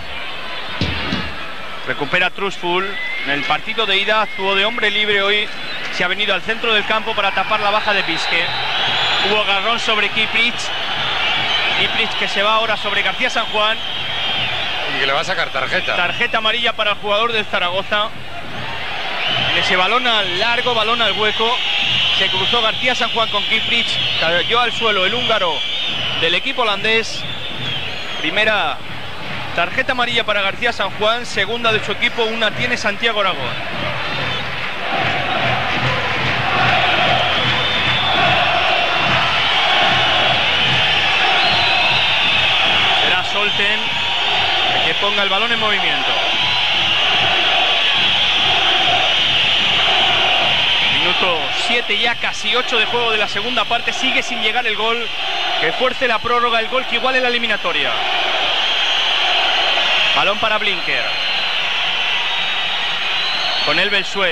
Recupera Trustful. En el partido de ida actuó de hombre libre, hoy se ha venido al centro del campo para tapar la baja de Pisque. Hubo agarrón sobre Kiprich. Kiprich que se va ahora sobre García San Juan. Y que le va a sacar tarjeta. Tarjeta amarilla para el jugador del Zaragoza. En ese balón al largo, balón al hueco. Se cruzó García San Juan con Kiprich. Cayó al suelo el húngaro del equipo holandés. Primera tarjeta amarilla para García San Juan, segunda de su equipo, una tiene Santiago Aragón. Será Solten el que ponga el balón en movimiento. Minuto siete ya, casi ocho de juego de la segunda parte, sigue sin llegar el gol que fuerce la prórroga, el gol que iguale la eliminatoria. Balón para Blinker. Con el Belsué.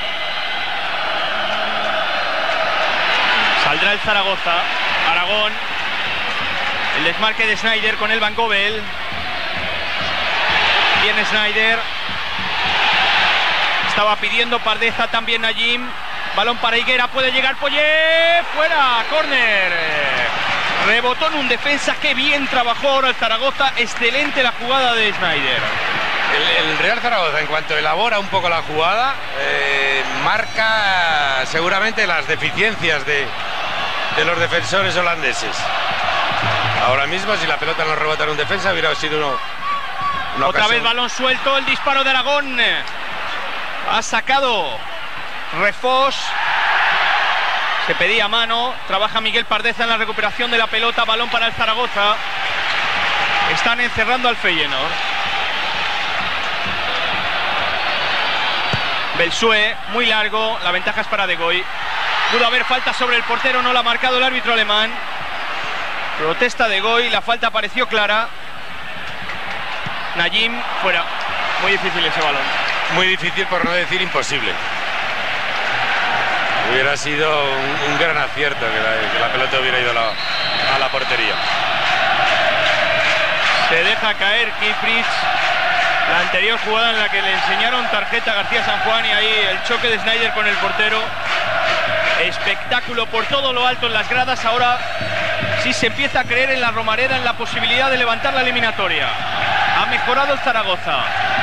Saldrá el Zaragoza. Aragón. El desmarque de Snyder con el Van Gobbel. Viene Snyder. Estaba pidiendo Pardeza también Najim. balón para Higuera, puede llegar Poyet, fuera, córner. Rebotó en un defensa, que bien trabajó ahora el Zaragoza, excelente la jugada de Snyder. El, el Real Zaragoza, en cuanto elabora un poco la jugada, eh, marca seguramente las deficiencias de, de los defensores holandeses. Ahora mismo, si la pelota no rebota en un defensa, hubiera sido uno, una Otra ocasión. vez balón suelto, el disparo de Aragón. Ha sacado Refós. Se pedía mano. Trabaja Miguel Pardeza en la recuperación de la pelota. Balón para el Zaragoza. Están encerrando al Feyenoord. Belsue, muy largo. La ventaja es para De Goy. Pudo haber falta sobre el portero, no la ha marcado el árbitro alemán. Protesta De Goy, la falta pareció clara. Najim, fuera. Muy difícil ese balón. Muy difícil, por no decir imposible. Hubiera sido un, un gran acierto que la, que la pelota hubiera ido a la, a la portería. Se deja caer Kipris. La anterior jugada en la que le enseñaron tarjeta a García San Juan, y ahí el choque de Snyder con el portero. Espectáculo por todo lo alto en las gradas. Ahora sí se empieza a creer en la Romareda, en la posibilidad de levantar la eliminatoria. Ha mejorado el Zaragoza.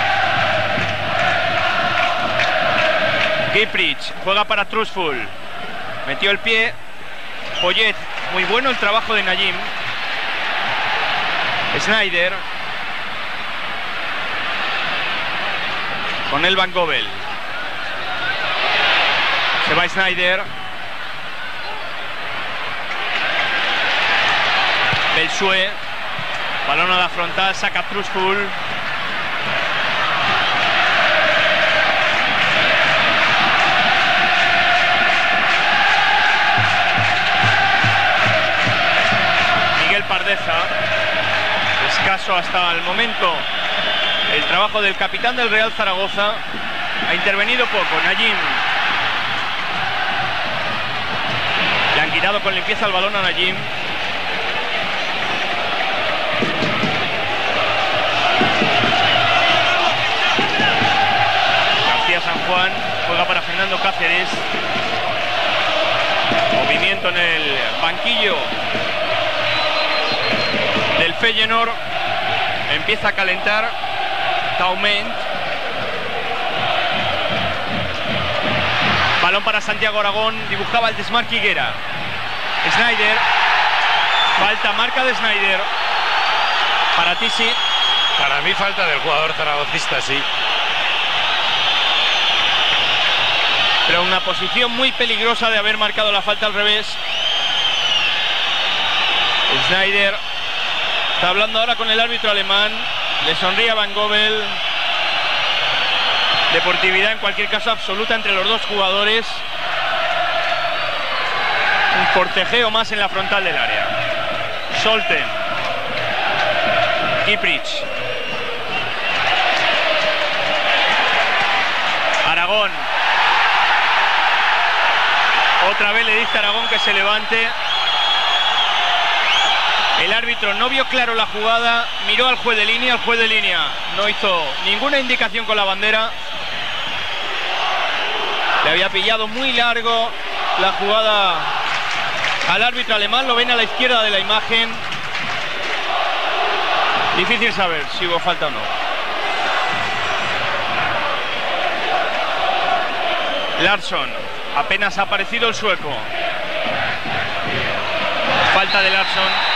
Kipris juega para Trustful. Metió el pie. Poyet, muy bueno el trabajo de Najim. Snyder. Con el Van Gobbel. Se va Snyder. Belsue. Balón a la frontal, saca Trustful. Miguel Pardeza. Escaso hasta el momento el trabajo del capitán del Real Zaragoza. Ha intervenido poco. Najim. Le han quitado con limpieza el balón a Najim. García San Juan juega para Fernando Cáceres. Movimiento en el banquillo del Feyenoord. Empieza a calentar Taument. Balón para Santiago Aragón. Dibujaba el desmarque Higuera. Snyder. Falta, marca de Snyder. Para Tisi. Para mí falta del jugador zaragocista, sí. Pero una posición muy peligrosa de haber marcado la falta al revés. Snyder está hablando ahora con el árbitro alemán. Le sonríe a Van Gobbel. Deportividad en cualquier caso absoluta entre los dos jugadores. Un forcejeo más en la frontal del área. Solten. Kipris. Aragón. Otra vez le dice a Aragón que se levante. El árbitro no vio claro la jugada, miró al juez de línea, el juez de línea no hizo ninguna indicación con la bandera. Le había pillado muy largo la jugada al árbitro alemán, lo ven a la izquierda de la imagen. Difícil saber si hubo falta o no. Larsson, apenas ha aparecido el sueco. Falta de Larsson.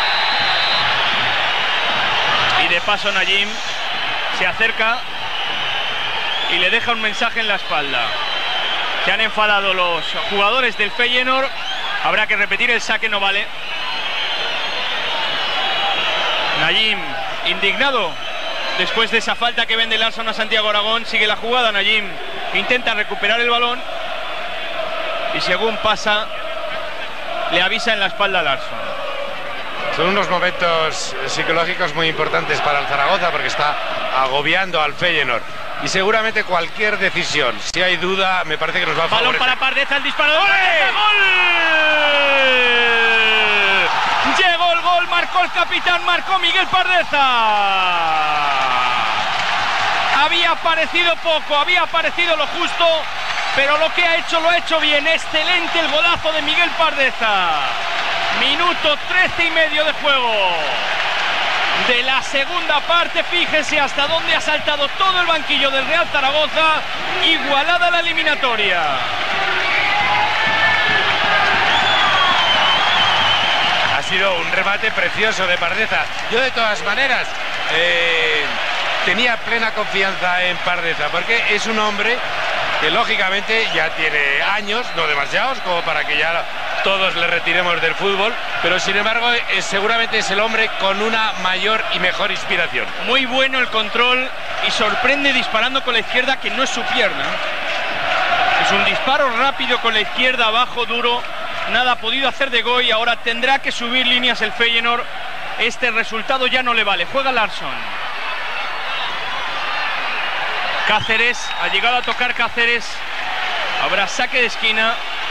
Y de paso Najim se acerca y le deja un mensaje en la espalda. Se han enfadado los jugadores del Feyenoord. Habrá que repetir, el saque no vale. Najim indignado después de esa falta que vende Larsson a Santiago Aragón. Sigue la jugada, Najim intenta recuperar el balón y según pasa le avisa en la espalda a Larsson. Son unos momentos psicológicos muy importantes para el Zaragoza porque está agobiando al Feyenoord. Y seguramente cualquier decisión, si hay duda, me parece que nos va a favorecer. Balón para Pardeza, el disparo. ¡Gol! Llegó el gol, marcó el capitán, marcó Miguel Pardeza. Había aparecido poco, había aparecido lo justo pero lo que ha hecho lo ha hecho bien. Excelente el golazo de Miguel Pardeza. Minuto trece y medio de juego de la segunda parte. Fíjense hasta dónde ha saltado todo el banquillo del Real Zaragoza. Igualada la eliminatoria. Ha sido un remate precioso de Pardeza. Yo de todas maneras eh, tenía plena confianza en Pardeza, porque es un hombre que lógicamente ya tiene años, no demasiados, como para que ya todos le retiremos del fútbol, pero sin embargo es, seguramente es el hombre con una mayor y mejor inspiración. Muy bueno el control y sorprende disparando con la izquierda, que no es su pierna. Es un disparo rápido con la izquierda, abajo, duro. Nada ha podido hacer de Goy. Ahora tendrá que subir líneas el Feyenoord. Este resultado ya no le vale. Juega Larsson. Cáceres, ha llegado a tocar Cáceres. Habrá saque de esquina.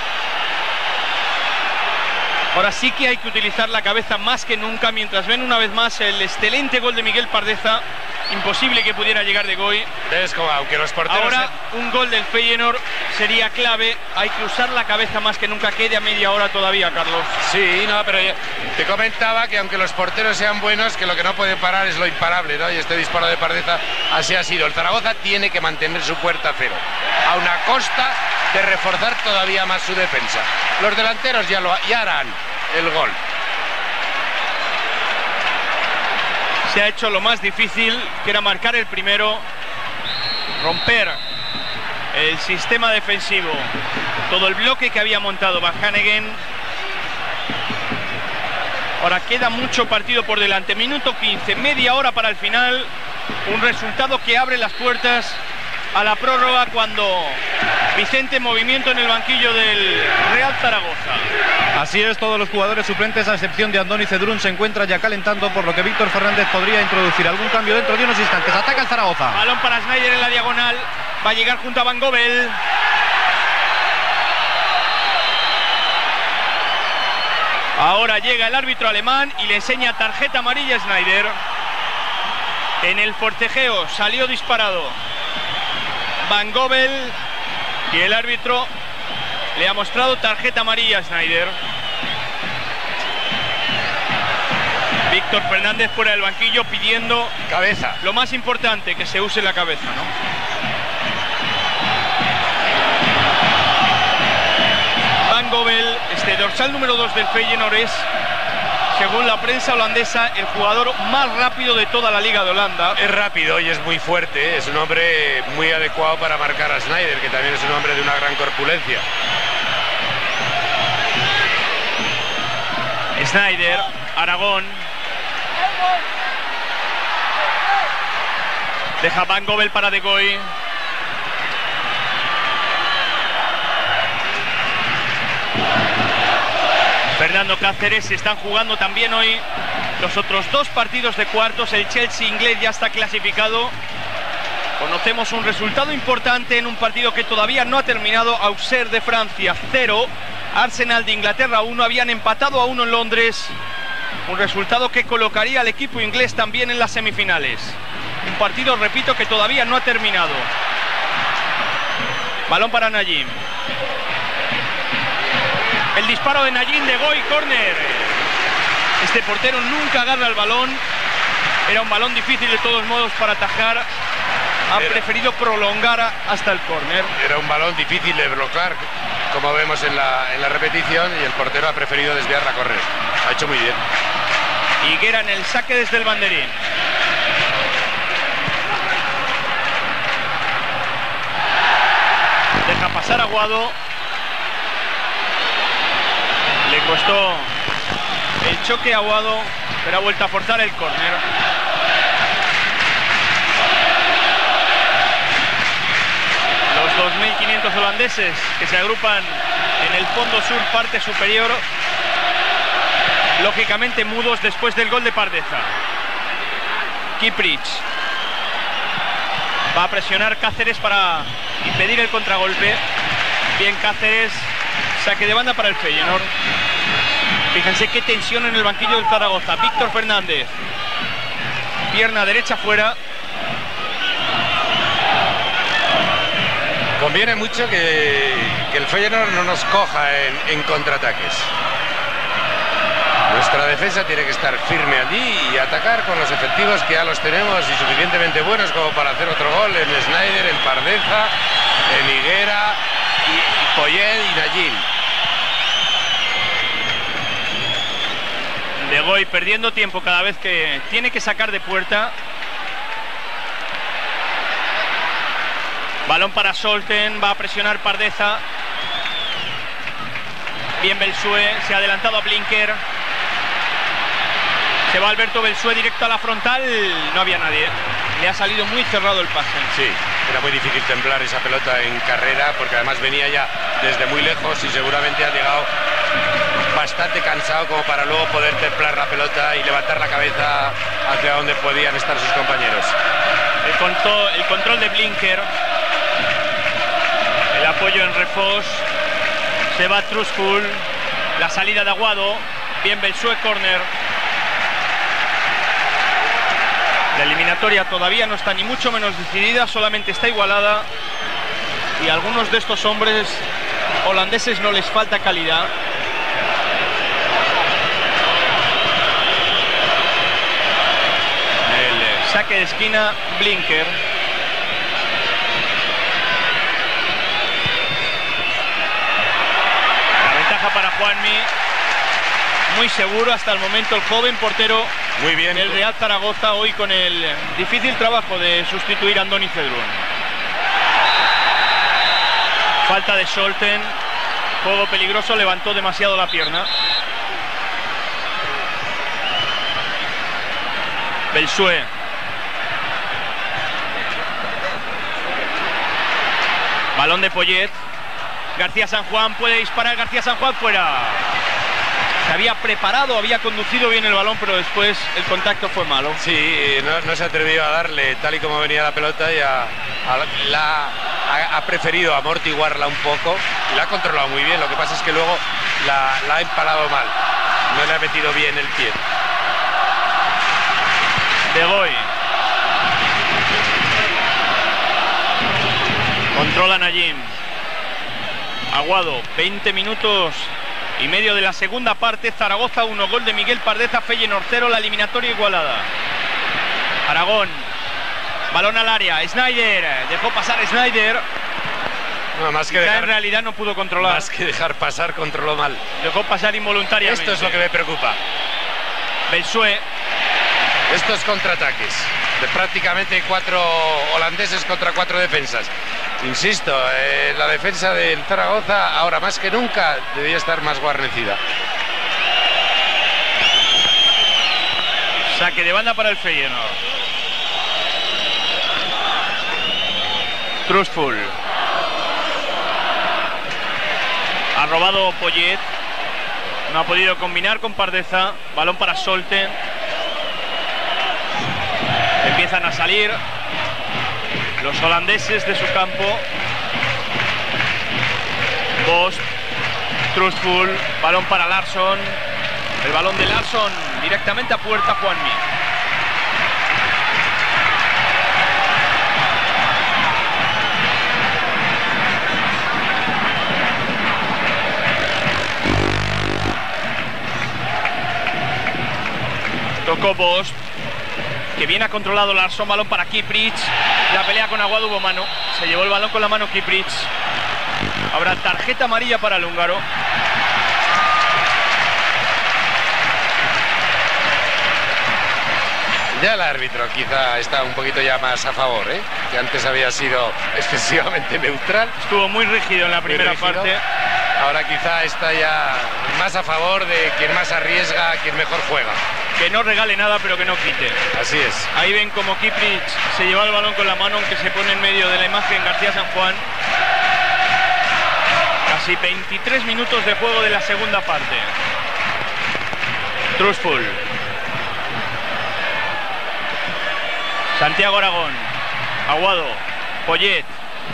Ahora sí que hay que utilizar la cabeza más que nunca, mientras ven una vez más el excelente gol de Miguel Pardeza. Imposible que pudiera llegar de Goy. Es como, aunque los porteros... Ahora un gol del Feyenoord sería clave. Hay que usar la cabeza más que nunca. Quede a media hora todavía, Carlos. Sí, no, pero te comentaba que aunque los porteros sean buenos, que lo que no pueden parar es lo imparable, ¿no? Y este disparo de Pardeza así ha sido. El Zaragoza tiene que mantener su puerta a cero, a una costa de reforzar todavía más su defensa. Los delanteros ya, lo, ya harán el gol. Se ha hecho lo más difícil, que era marcar el primero, romper el sistema defensivo, todo el bloque que había montado Van Hanegem. Ahora queda mucho partido por delante, minuto quince, media hora para el final, un resultado que abre las puertas a la prórroga, cuando Vicente, movimiento en el banquillo del Real Zaragoza. Así es, todos los jugadores suplentes, a excepción de Andoni Cedrún, se encuentran ya calentando, por lo que Víctor Fernández podría introducir algún cambio dentro de unos instantes. Ataca el Zaragoza. Balón para Sneijder en la diagonal, va a llegar junto a Van Gobbel. Ahora llega el árbitro alemán y le enseña tarjeta amarilla a Sneijder. En el forcejeo salió disparado Van Gobbel y el árbitro le ha mostrado tarjeta amarilla a Sneijder. Víctor Fernández fuera del banquillo pidiendo cabeza. Lo más importante, que se use la cabeza, ¿no? Van Gobbel, este dorsal número dos del Feyenoord, es, según la prensa holandesa, el jugador más rápido de toda la Liga de Holanda. Es rápido y es muy fuerte, es un hombre muy adecuado para marcar a Sneijder, que también es un hombre de una gran corpulencia. Sneijder, Aragón. Deja Van Gobbel para De Goy. Fernando Cáceres. Se están jugando también hoy los otros dos partidos de cuartos. El Chelsea inglés ya está clasificado. Conocemos un resultado importante en un partido que todavía no ha terminado. Auxerre de Francia cero, Arsenal de Inglaterra uno. Habían empatado a uno en Londres. Un resultado que colocaría al equipo inglés también en las semifinales. Un partido, repito, que todavía no ha terminado. Balón para Najim. El disparo de Najim, de Goy, córner. Este portero nunca agarra el balón. Era un balón difícil de todos modos para atajar. Ha Era. preferido prolongar hasta el córner. Era un balón difícil de bloquear, como vemos en la, en la repetición, y el portero ha preferido desviarla a correr. Ha hecho muy bien. Higuera en el saque desde el banderín. Deja pasar a Aguado. Le costó el choque a Aguado, pero ha vuelto a forzar el córner. Los dos mil quinientos holandeses que se agrupan en el fondo sur, parte superior, lógicamente mudos después del gol de Pardeza. Kiprich va a presionar Cáceres para impedir el contragolpe. Bien Cáceres, saque de banda para el Feyenoord. Fíjense qué tensión en el banquillo del Zaragoza. Víctor Fernández, pierna derecha fuera. Conviene mucho que, que el Feyenoord no nos coja en, en contraataques. Nuestra defensa tiene que estar firme allí y atacar con los efectivos que ya los tenemos y suficientemente buenos como para hacer otro gol en Sneijder, en Pardeza, en Higuera, y, y Poyet y Nayim. De Goy perdiendo tiempo cada vez que tiene que sacar de puerta. Balón para Solten, va a presionar Pardeza. Bien Belsué, se ha adelantado a Blinker. Se va Alberto Belsué directo a la frontal. No había nadie. Le ha salido muy cerrado el pase. Sí, era muy difícil templar esa pelota en carrera porque además venía ya desde muy lejos y seguramente ha llegado bastante cansado como para luego poder templar la pelota y levantar la cabeza hacia donde podían estar sus compañeros. El control, el control de Blinker. El apoyo en Refos. Se va Trustful. La salida de Aguado. Bien Belsué, córner. La eliminatoria todavía no está ni mucho menos decidida, solamente está igualada. Y a algunos de estos hombres holandeses no les falta calidad. El saque de esquina, Blinker. La ventaja para Juanmi. Muy seguro hasta el momento el joven portero. Muy bien. El Real Zaragoza hoy con el difícil trabajo de sustituir a Andoni Cedrún. Falta de Solten. Juego peligroso, levantó demasiado la pierna. Belsué. Balón de Poyet. García San Juan puede disparar. García San Juan fuera. Se había preparado, había conducido bien el balón, pero después el contacto fue malo. Sí, no, no se atrevió a darle tal y como venía la pelota y a, a, la, ha, ha preferido amortiguarla un poco y la ha controlado muy bien. Lo que pasa es que luego la, la ha empalado mal, no le ha metido bien el pie. De Goy. Controla Nayim. Aguado, veinte minutos y medio de la segunda parte. Zaragoza uno, gol de Miguel Pardeza, Feyenoord cero, la eliminatoria igualada. Aragón, balón al área, Sneijder, dejó pasar Sneijder. No, más que dejar, en realidad no pudo controlar. Más que dejar pasar, controló mal. Dejó pasar involuntariamente. Esto es lo que me preocupa. Belsué. Estos contraataques de prácticamente cuatro holandeses contra cuatro defensas. Insisto, eh, la defensa del Zaragoza ahora más que nunca debía estar más guarnecida. Saque de banda para el Feyenoord. Trustful. Ha robado Poyet. No ha podido combinar con Pardeza. Balón para Solten. Empiezan a salir los holandeses de su campo. Bost, Trustful, balón para Larsson. El balón de Larsson directamente a puerta, Juanmi. Tocó Bost, que bien ha controlado Larsson, balón para Kiprich. La pelea con Aguado, hubo mano. Se llevó el balón con la mano Kiprich. Habrá tarjeta amarilla para el húngaro. Ya el árbitro quizá está un poquito ya más a favor, ¿eh? Que antes había sido excesivamente neutral. Estuvo muy rígido en la primera parte. Ahora quizá está ya más a favor de quien más arriesga, quien mejor juega. Que no regale nada, pero que no quite. Así es. Ahí ven como Kiprich se lleva el balón con la mano, aunque se pone en medio de la imagen García San Juan. Casi veintitrés minutos de juego de la segunda parte. Trustful. Santiago Aragón. Aguado. Poyet.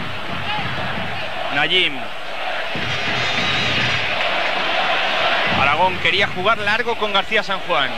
Nayim. Aragón quería jugar largo con García San Juan.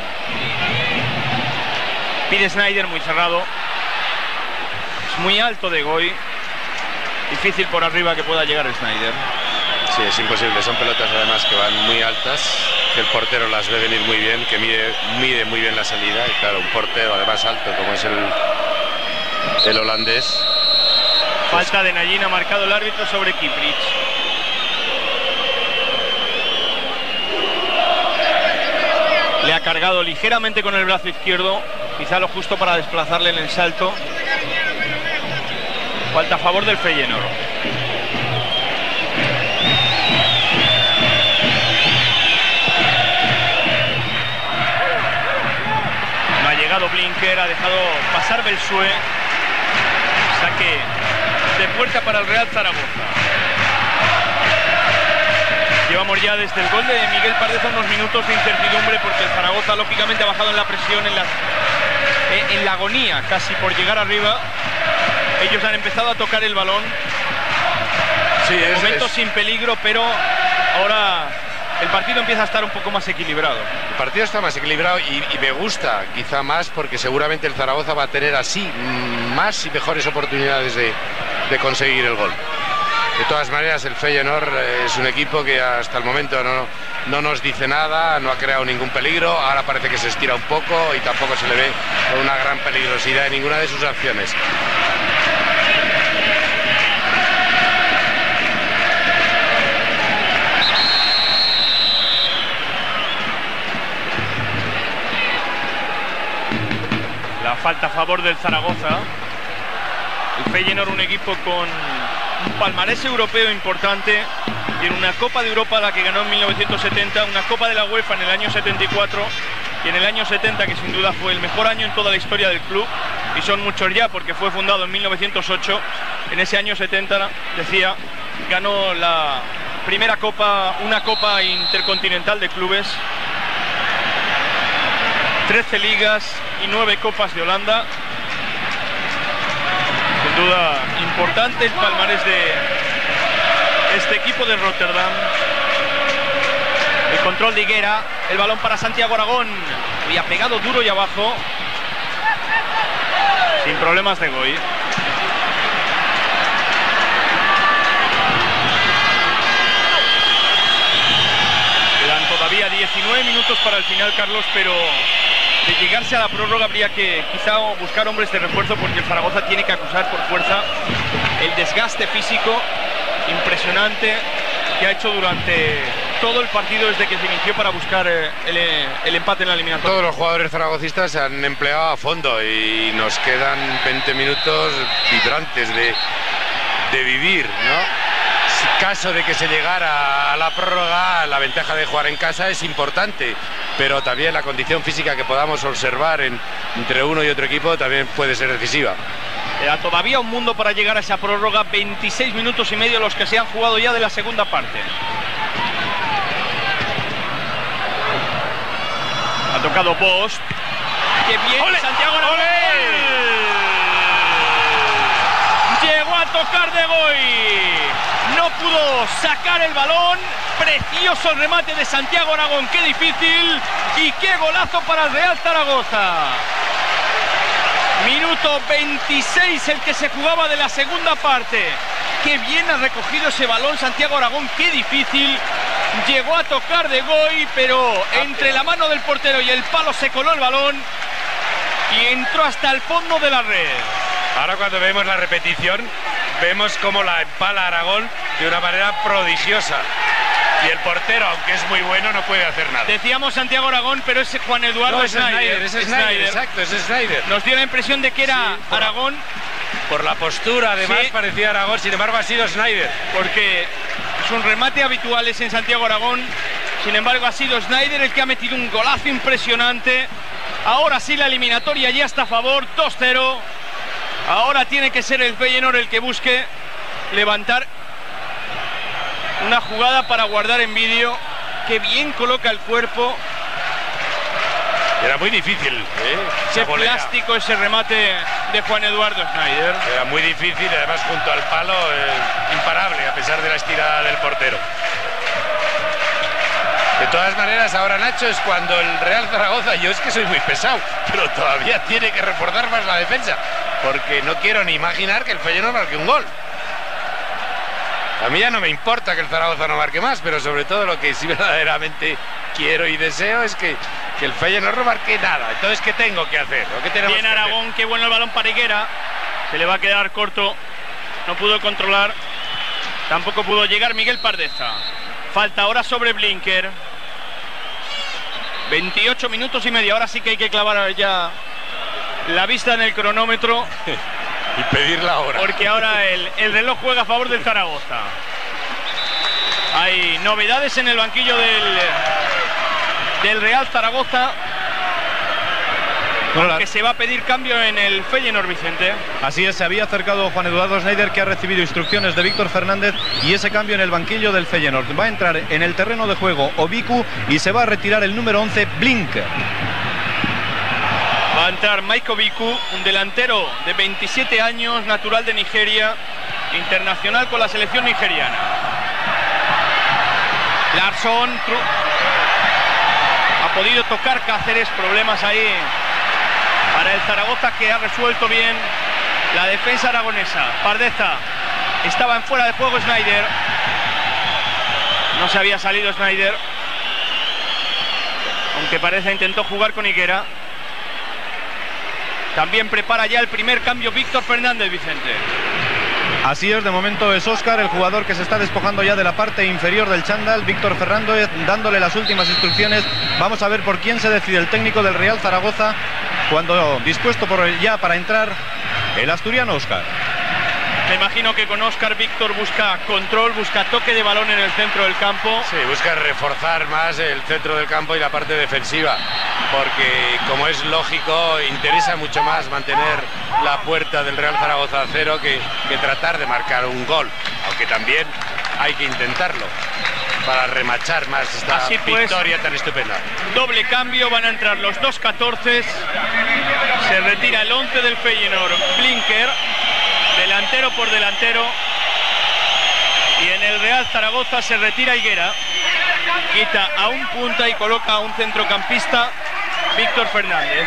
Pide Sneijder, muy cerrado. Es muy alto de Goy. difícil por arriba que pueda llegar Sneijder. Sí, es imposible, son pelotas además que van muy altas, que el portero las ve venir muy bien, que mide, mide muy bien la salida, y claro, un portero además alto como es el, el holandés. Falta de Nayín, ha marcado el árbitro sobre Kiprich. Le ha cargado ligeramente con el brazo izquierdo, quizá lo justo para desplazarle en el salto. Falta a favor del Feyenoord. No ha llegado Blinker, ha dejado pasar Belsue. Saque de puerta para el Real Zaragoza. Llevamos ya desde el gol de Miguel Pardeza unos minutos de incertidumbre, porque el Zaragoza lógicamente ha bajado en la presión, en la, en la agonía casi por llegar arriba. Ellos han empezado a tocar el balón. Sí, de es, momento es... sin peligro, pero ahora el partido empieza a estar un poco más equilibrado. El partido está más equilibrado y, y me gusta quizá más, porque seguramente el Zaragoza va a tener así más y mejores oportunidades de, de conseguir el gol. De todas maneras, el Feyenoord es un equipo que hasta el momento no, no nos dice nada, no ha creado ningún peligro. Ahora parece que se estira un poco y tampoco se le ve una gran peligrosidad en ninguna de sus acciones. La falta a favor del Zaragoza. El Feyenoord, un equipo con un palmarés europeo importante, tiene una Copa de Europa, la que ganó en mil novecientos setenta, una Copa de la UEFA en el año setenta y cuatro, y en el año setenta, que sin duda fue el mejor año en toda la historia del club, y son muchos ya porque fue fundado en mil novecientos ocho. En ese año setenta, decía, ganó la primera Copa, una Copa Intercontinental de Clubes, trece ligas y nueve Copas de Holanda. Sin duda importante el palmarés de este equipo de Rotterdam. El control de Higuera, el balón para Santiago Aragón, había pegado duro y abajo, sin problemas de Goy. Quedan todavía diecinueve minutos para el final, Carlos, pero de llegarse a la prórroga habría que quizá buscar hombres de refuerzo, porque el Zaragoza tiene que acusar por fuerza el desgaste físico impresionante que ha hecho durante todo el partido desde que se inició para buscar el, el empate en la eliminatoria. Todos los jugadores zaragocistas se han empleado a fondo y nos quedan veinte minutos vibrantes de, de vivir, ¿no? Si caso de que se llegara a la prórroga, la ventaja de jugar en casa es importante, pero también la condición física que podamos observar en, entre uno y otro equipo también puede ser decisiva. Queda todavía un mundo para llegar a esa prórroga, veintiséis minutos y medio los que se han jugado ya de la segunda parte. Ha tocado Bosch. ¡Qué bien! ¡Ole! Santiago Aragón. Llegó a tocar de Goy. No pudo sacar el balón. Precioso el remate de Santiago Aragón. ¡Qué difícil! Y qué golazo para el Real Zaragoza. Minuto veintiséis, el que se jugaba de la segunda parte. Qué bien ha recogido ese balón Santiago Aragón, qué difícil. Llegó a tocar de Goy, pero entre la mano del portero y el palo se coló el balón y entró hasta el fondo de la red. Ahora, cuando vemos la repetición, vemos cómo la empala Aragón de una manera prodigiosa. Y el portero, aunque es muy bueno, no puede hacer nada. Decíamos Santiago Aragón, pero es Juan Eduardo no, es Sneijder. Es Sneijder, exacto, es Sneijder. Nos dio la impresión de que era sí, por Aragón. La, por la postura, además, sí. Parecía Aragón, sin embargo ha sido Sneijder. Porque es un remate habitual es en Santiago Aragón. Sin embargo, ha sido Sneijder el que ha metido un golazo impresionante. Ahora sí la eliminatoria ya está a favor, dos cero. Ahora tiene que ser el Feyenoord el que busque levantar una jugada para guardar en vídeo. Que bien coloca el cuerpo. Era muy difícil, ¿eh? Qué plástico ese remate de Juan Eduardo Sneijder. Era muy difícil, además junto al palo, eh, imparable, a pesar de la estirada del portero. De todas maneras, ahora, Nacho, es cuando el Real Zaragoza, yo es que soy muy pesado, pero todavía tiene que reforzar más la defensa, porque no quiero ni imaginar que el Feyenoord marque un gol. A mí ya no me importa que el Zaragoza no marque más, pero sobre todo lo que sí verdaderamente quiero y deseo es que, que el Feyenoord no marque nada. Entonces, ¿qué tengo que hacer? ¿O qué tenemos Bien que Aragón, hacer? qué bueno el balón para Higuera. Se le va a quedar corto. No pudo controlar. Tampoco pudo llegar Miguel Pardeza. Falta ahora sobre Blinker. veintiocho minutos y medio. Ahora sí que hay que clavar ya la vista en el cronómetro. Y pedir la hora. Porque ahora el, el reloj juega a favor del Zaragoza. Hay novedades en el banquillo del, del Real Zaragoza. Bueno, que se va a pedir cambio en el Feyenoord, Vicente. Así es, se había acercado Juan Eduardo Schneider, que ha recibido instrucciones de Víctor Fernández, y ese cambio en el banquillo del Feyenoord. Va a entrar en el terreno de juego Obiku y se va a retirar el número once, Blinker. Va a entrar Mike Obiku, un delantero de veintisiete años, natural de Nigeria, internacional con la selección nigeriana. Larsson ha podido tocar Cáceres, problemas ahí para el Zaragoza, que ha resuelto bien la defensa aragonesa. Pardeza estaba en fuera de juego. Schneider no se había salido Schneider, aunque parece intentó jugar con Higuera. También prepara ya el primer cambio Víctor Fernández, Vicente. Así es, de momento es Óscar el jugador que se está despojando ya de la parte inferior del chándal. Víctor Fernández dándole las últimas instrucciones. Vamos a ver por quién se decide el técnico del Real Zaragoza, cuando dispuesto por ya para entrar el asturiano Óscar. Me imagino que con Óscar Víctor busca control, busca toque de balón en el centro del campo. Sí, busca reforzar más el centro del campo y la parte defensiva, porque, como es lógico, interesa mucho más mantener la puerta del Real Zaragoza a cero que, que tratar de marcar un gol, aunque también hay que intentarlo para remachar más esta Así pues, victoria tan estupenda. Doble cambio, van a entrar los dos catorce. Se retira el once del Feyenoord, Blinker, delantero por delantero. Y en el Real Zaragoza se retira Higuera, quita a un punta y coloca a un centrocampista, Víctor Fernández.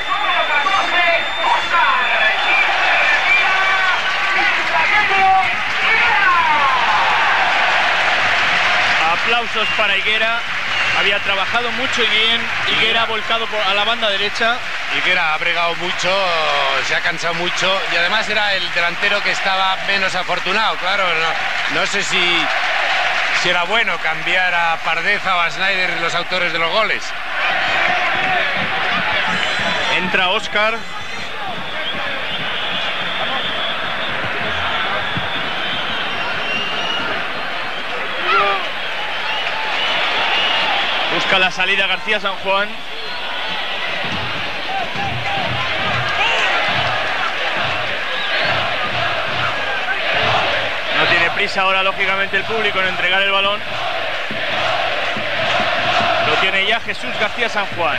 Aplausos para Higuera. Había trabajado mucho y bien. Higuera volcado por, a la banda derecha. Higuera ha bregado mucho, se ha cansado mucho, y además era el delantero que estaba menos afortunado. Claro, no, no sé si, si era bueno cambiar a Pardeza o a Schneider, los autores de los goles. Entra Óscar. Busca la salida García San Juan. No tiene prisa ahora, lógicamente, el público en entregar el balón. Lo tiene ya Jesús García San Juan.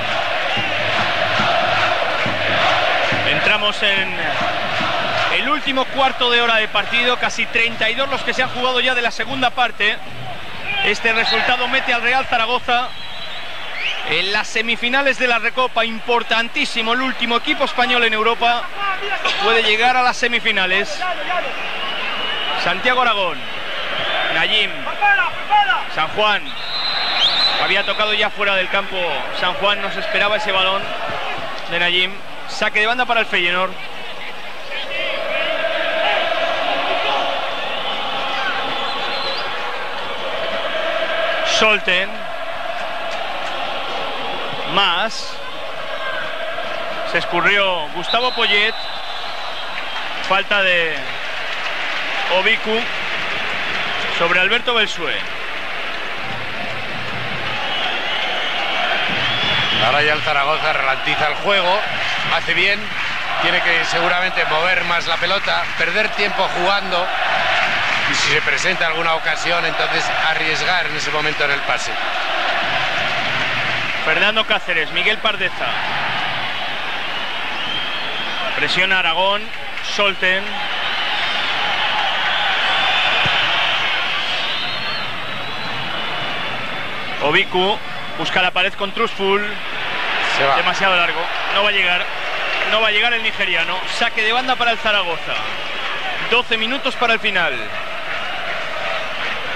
Entramos en el último cuarto de hora de partido, casi treinta y dos los que se han jugado ya de la segunda parte. Este resultado mete al Real Zaragoza en las semifinales de la Recopa. Importantísimo, el último equipo español en Europa puede llegar a las semifinales. Santiago Aragón, Nayim, San Juan. Había tocado ya fuera del campo San Juan, no se esperaba ese balón de Nayim. Saque de banda para el Feyenoord. Solten. Más. Se escurrió Gustavo Poyet. Falta de Obiku sobre Alberto Belsué. Ahora ya el Zaragoza ralentiza el juego, hace bien, tiene que seguramente mover más la pelota, perder tiempo jugando, y si se presenta alguna ocasión, entonces arriesgar en ese momento en el pase. Fernando Cáceres, Miguel Pardeza. Presiona Aragón, Solten. Obiku busca la pared con Trustful. Se va. Demasiado largo, no va a llegar. No va a llegar el nigeriano. Saque de banda para el Zaragoza. doce minutos para el final.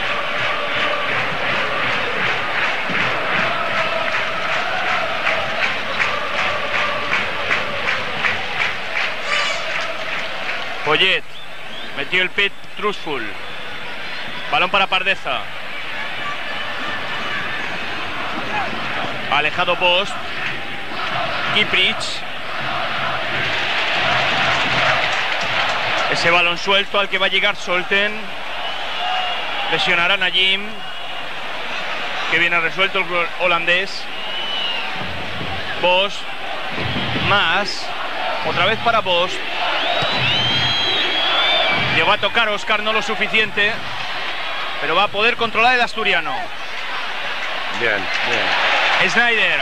Poyet. Metió el pit Trustful. Balón para Pardeza. Alejado Bost. Kiprich. Ese balón suelto al que va a llegar Solten. Lesionará Najim. Que viene resuelto el holandés. Bost. Más. Otra vez para Bost. Llegó a tocar Oscar, no lo suficiente. Pero va a poder controlar el asturiano. Bien, bien. Snyder.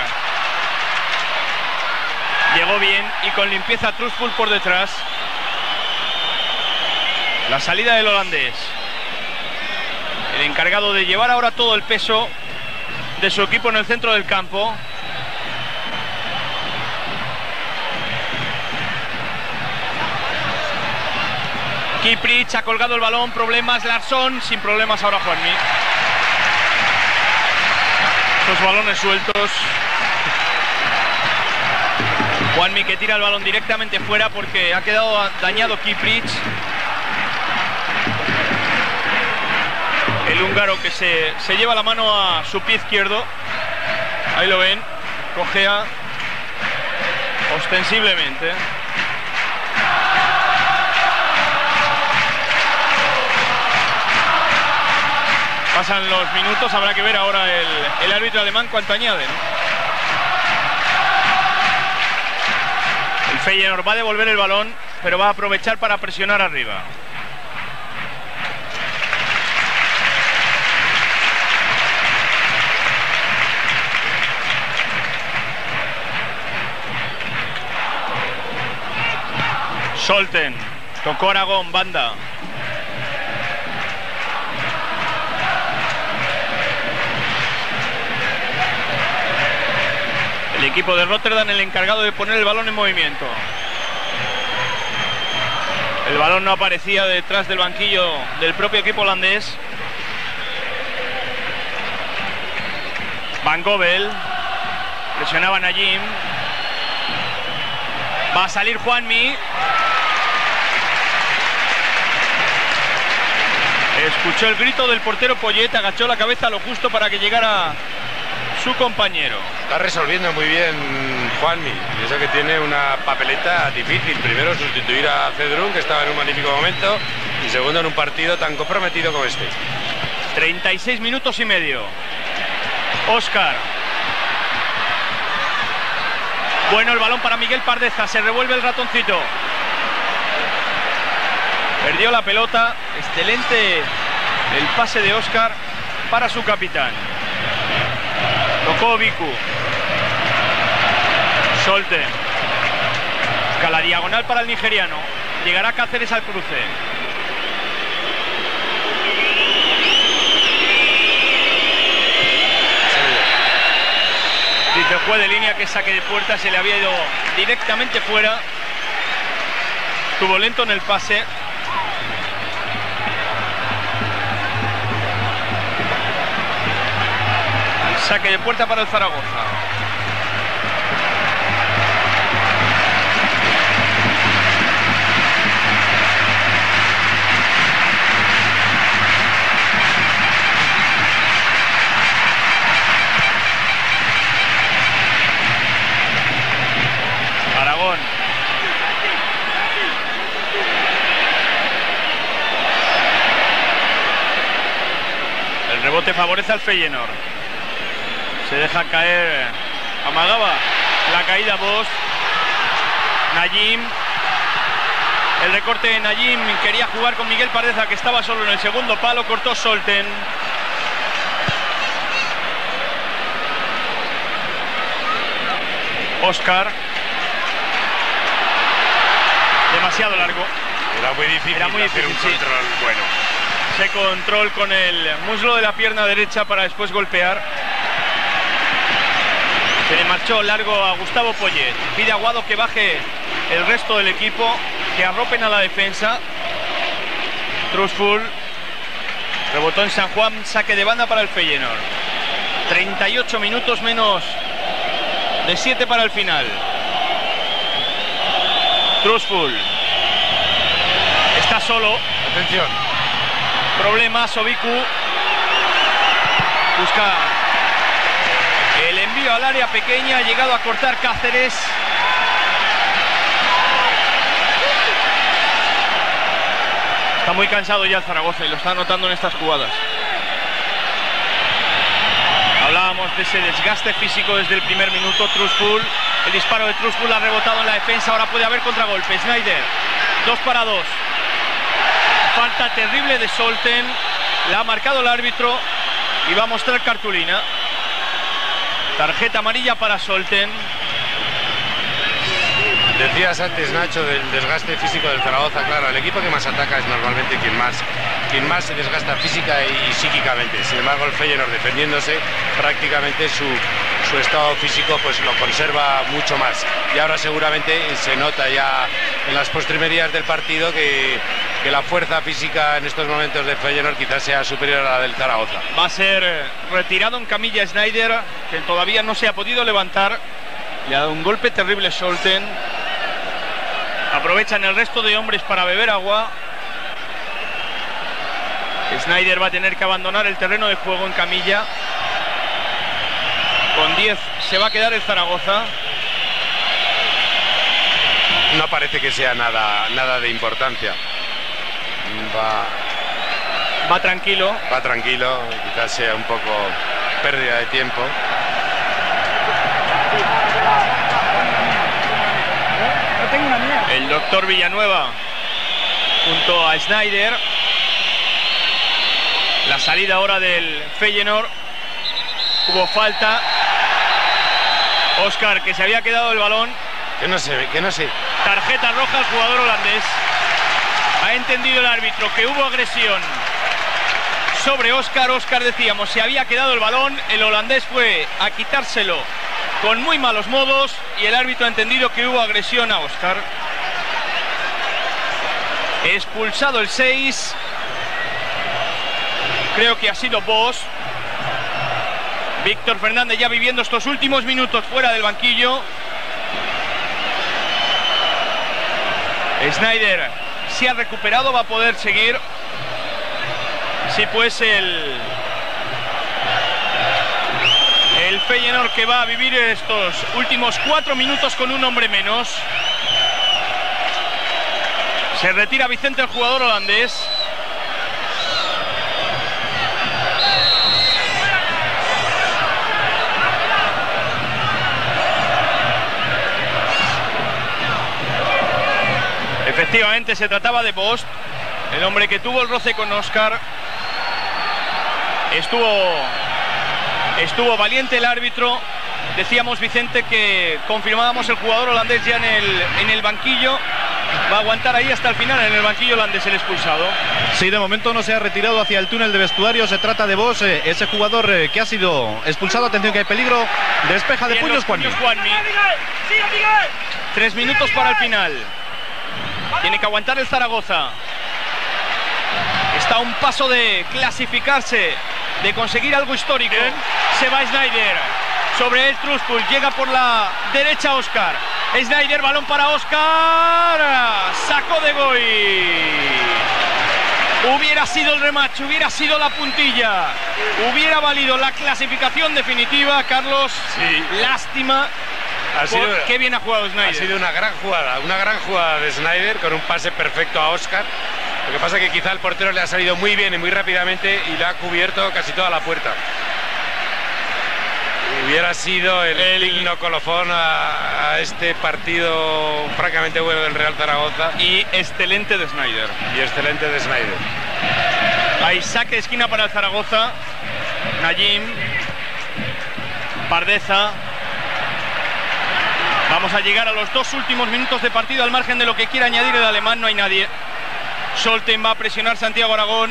Llegó bien y con limpieza Trustful por detrás. La salida del holandés. El encargado de llevar ahora todo el peso de su equipo en el centro del campo. Kiprich ha colgado el balón, problemas Larsson, sin problemas ahora Juanmi. Los balones sueltos. Juanmi que tira el balón directamente fuera porque ha quedado dañado Kiprich. El húngaro que se, se lleva la mano a su pie izquierdo. Ahí lo ven, cojea ostensiblemente. Pasan los minutos, habrá que ver ahora el, el árbitro alemán cuánto añade, ¿no? El Feyenoord va a devolver el balón, pero va a aprovechar para presionar arriba. Solten, tocó Aragón, banda. El equipo de Rotterdam el encargado de poner el balón en movimiento. El balón no aparecía detrás del banquillo del propio equipo holandés. Van Gobbel. Presionaba Najim. Va a salir Juanmi. Escuchó el grito del portero Poyet, agachó la cabeza lo justo para que llegara su compañero. Está resolviendo muy bien Juanmi, y eso que tiene una papeleta difícil. Primero sustituir a Cedrún, que estaba en un magnífico momento, y segundo en un partido tan comprometido como este. treinta y seis minutos y medio. Oscar. Bueno, el balón para Miguel Pardeza, se revuelve el ratoncito. Perdió la pelota, excelente el pase de Oscar para su capitán. Tocó Vicu. Solten. Escala diagonal para el nigeriano. Llegará Cáceres al cruce. Dice el juez de línea que saque de puerta, se le había ido directamente fuera. Estuvo lento en el pase. Saque de puerta para el Zaragoza. Aragón. El rebote favorece al Feyenoord. Se deja caer, amagaba la caída Bost. Najim. El recorte de Najim, quería jugar con Miguel Pardeza, que estaba solo en el segundo palo, cortó Solten. Oscar. Demasiado largo. Era muy difícil, Era muy hacer difícil, un control sí. bueno. Ese control con el muslo de la pierna derecha para después golpear. Se le marchó largo a Gustavo Poyet. Pide a Aguado que baje el resto del equipo, que arropen a la defensa. Trustful. Rebotó en San Juan, saque de banda para el Feyenoord. treinta y ocho minutos menos de siete para el final. Trustful. solo. Atención. Problema, Sobiku. Busca el envío al área pequeña, ha llegado a cortar Cáceres. Está muy cansado ya el Zaragoza y lo está notando en estas jugadas. Hablábamos de ese desgaste físico desde el primer minuto. Trustful, el disparo de Trustful ha rebotado en la defensa, ahora puede haber contragolpe. Snyder, dos para dos. Falta terrible de Solten, la ha marcado el árbitro y va a mostrar cartulina. Tarjeta amarilla para Solten. Decías antes, Nacho, del desgaste físico del Zaragoza. Claro, el equipo que más ataca es normalmente quien más, quien más se desgasta física y psíquicamente. Sin embargo, el Feyenoord, defendiéndose, prácticamente su, su estado físico pues lo conserva mucho más. Y ahora seguramente se nota ya en las postrimerías del partido que, que la fuerza física en estos momentos del Feyenoord quizás sea superior a la del Zaragoza. Va a ser retirado en camilla Snyder, que todavía no se ha podido levantar. Le ha dado un golpe terrible Solten. Aprovechan el resto de hombres para beber agua. Snyder va a tener que abandonar el terreno de juego en camilla. Con diez se va a quedar el Zaragoza. No parece que sea nada, nada de importancia. Va, va tranquilo. Va tranquilo, quizás sea un poco pérdida de tiempo. El doctor Villanueva junto a Snyder. La salida ahora del Feyenoord. Hubo falta. Oscar, que se había quedado el balón. Que no se ve, que no sé. Tarjeta roja al jugador holandés. Ha entendido el árbitro que hubo agresión sobre Oscar. Oscar, decíamos, se había quedado el balón. El holandés fue a quitárselo con muy malos modos y el árbitro ha entendido que hubo agresión a Oscar. Expulsado el seis. Creo que ha sido Bosz. Víctor Fernández ya viviendo estos últimos minutos fuera del banquillo. Snyder se ha recuperado, va a poder seguir. Sí, pues el el Feyenoord que va a vivir estos últimos cuatro minutos con un hombre menos. Se retira Vicente, el jugador holandés. Efectivamente se trataba de Bosz, el hombre que tuvo el roce con Oscar. Estuvo, estuvo valiente el árbitro. Decíamos, Vicente, que confirmábamos el jugador holandés ya en el, en el banquillo. Va a aguantar ahí hasta el final en el banquillo holandés el expulsado. Sí, de momento no se ha retirado hacia el túnel de vestuario. Se trata de Bosz, eh, ese jugador eh, que ha sido expulsado. Atención que hay peligro. Despeja de Bien, puños Juanmi. Juanmi. Tres minutos para el final. Tiene que aguantar el Zaragoza. Está a un paso de clasificarse, de conseguir algo histórico. Bien. Se va Snyder. Sobre el Trustful. Llega por la derecha Oscar. Snyder, balón para Oscar. Saco de Goy. Hubiera sido el remate, hubiera sido la puntilla. Hubiera valido la clasificación definitiva, Carlos. Sí. Lástima. Ha sido, qué bien ha jugado Snyder. Ha sido una gran jugada, una gran jugada de Snyder con un pase perfecto a Oscar. Lo que pasa es que quizá el portero le ha salido muy bien y muy rápidamente y le ha cubierto casi toda la puerta. Hubiera sido el, el... digno colofón a, a este partido francamente bueno del Real Zaragoza. Y excelente de Snyder. Y excelente de Snyder. Hay saque de esquina para el Zaragoza. Najim. Pardeza. Vamos a llegar a los dos últimos minutos de partido, al margen de lo que quiera añadir el alemán, no hay nadie. Solten va a presionar Santiago Aragón.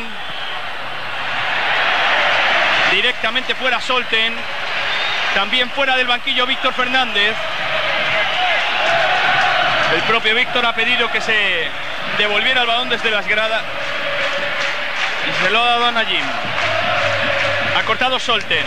Directamente fuera Solten. También fuera del banquillo Víctor Fernández. El propio Víctor ha pedido que se devolviera el balón desde las gradas. Y se lo ha dado a Najim. Ha cortado Solten.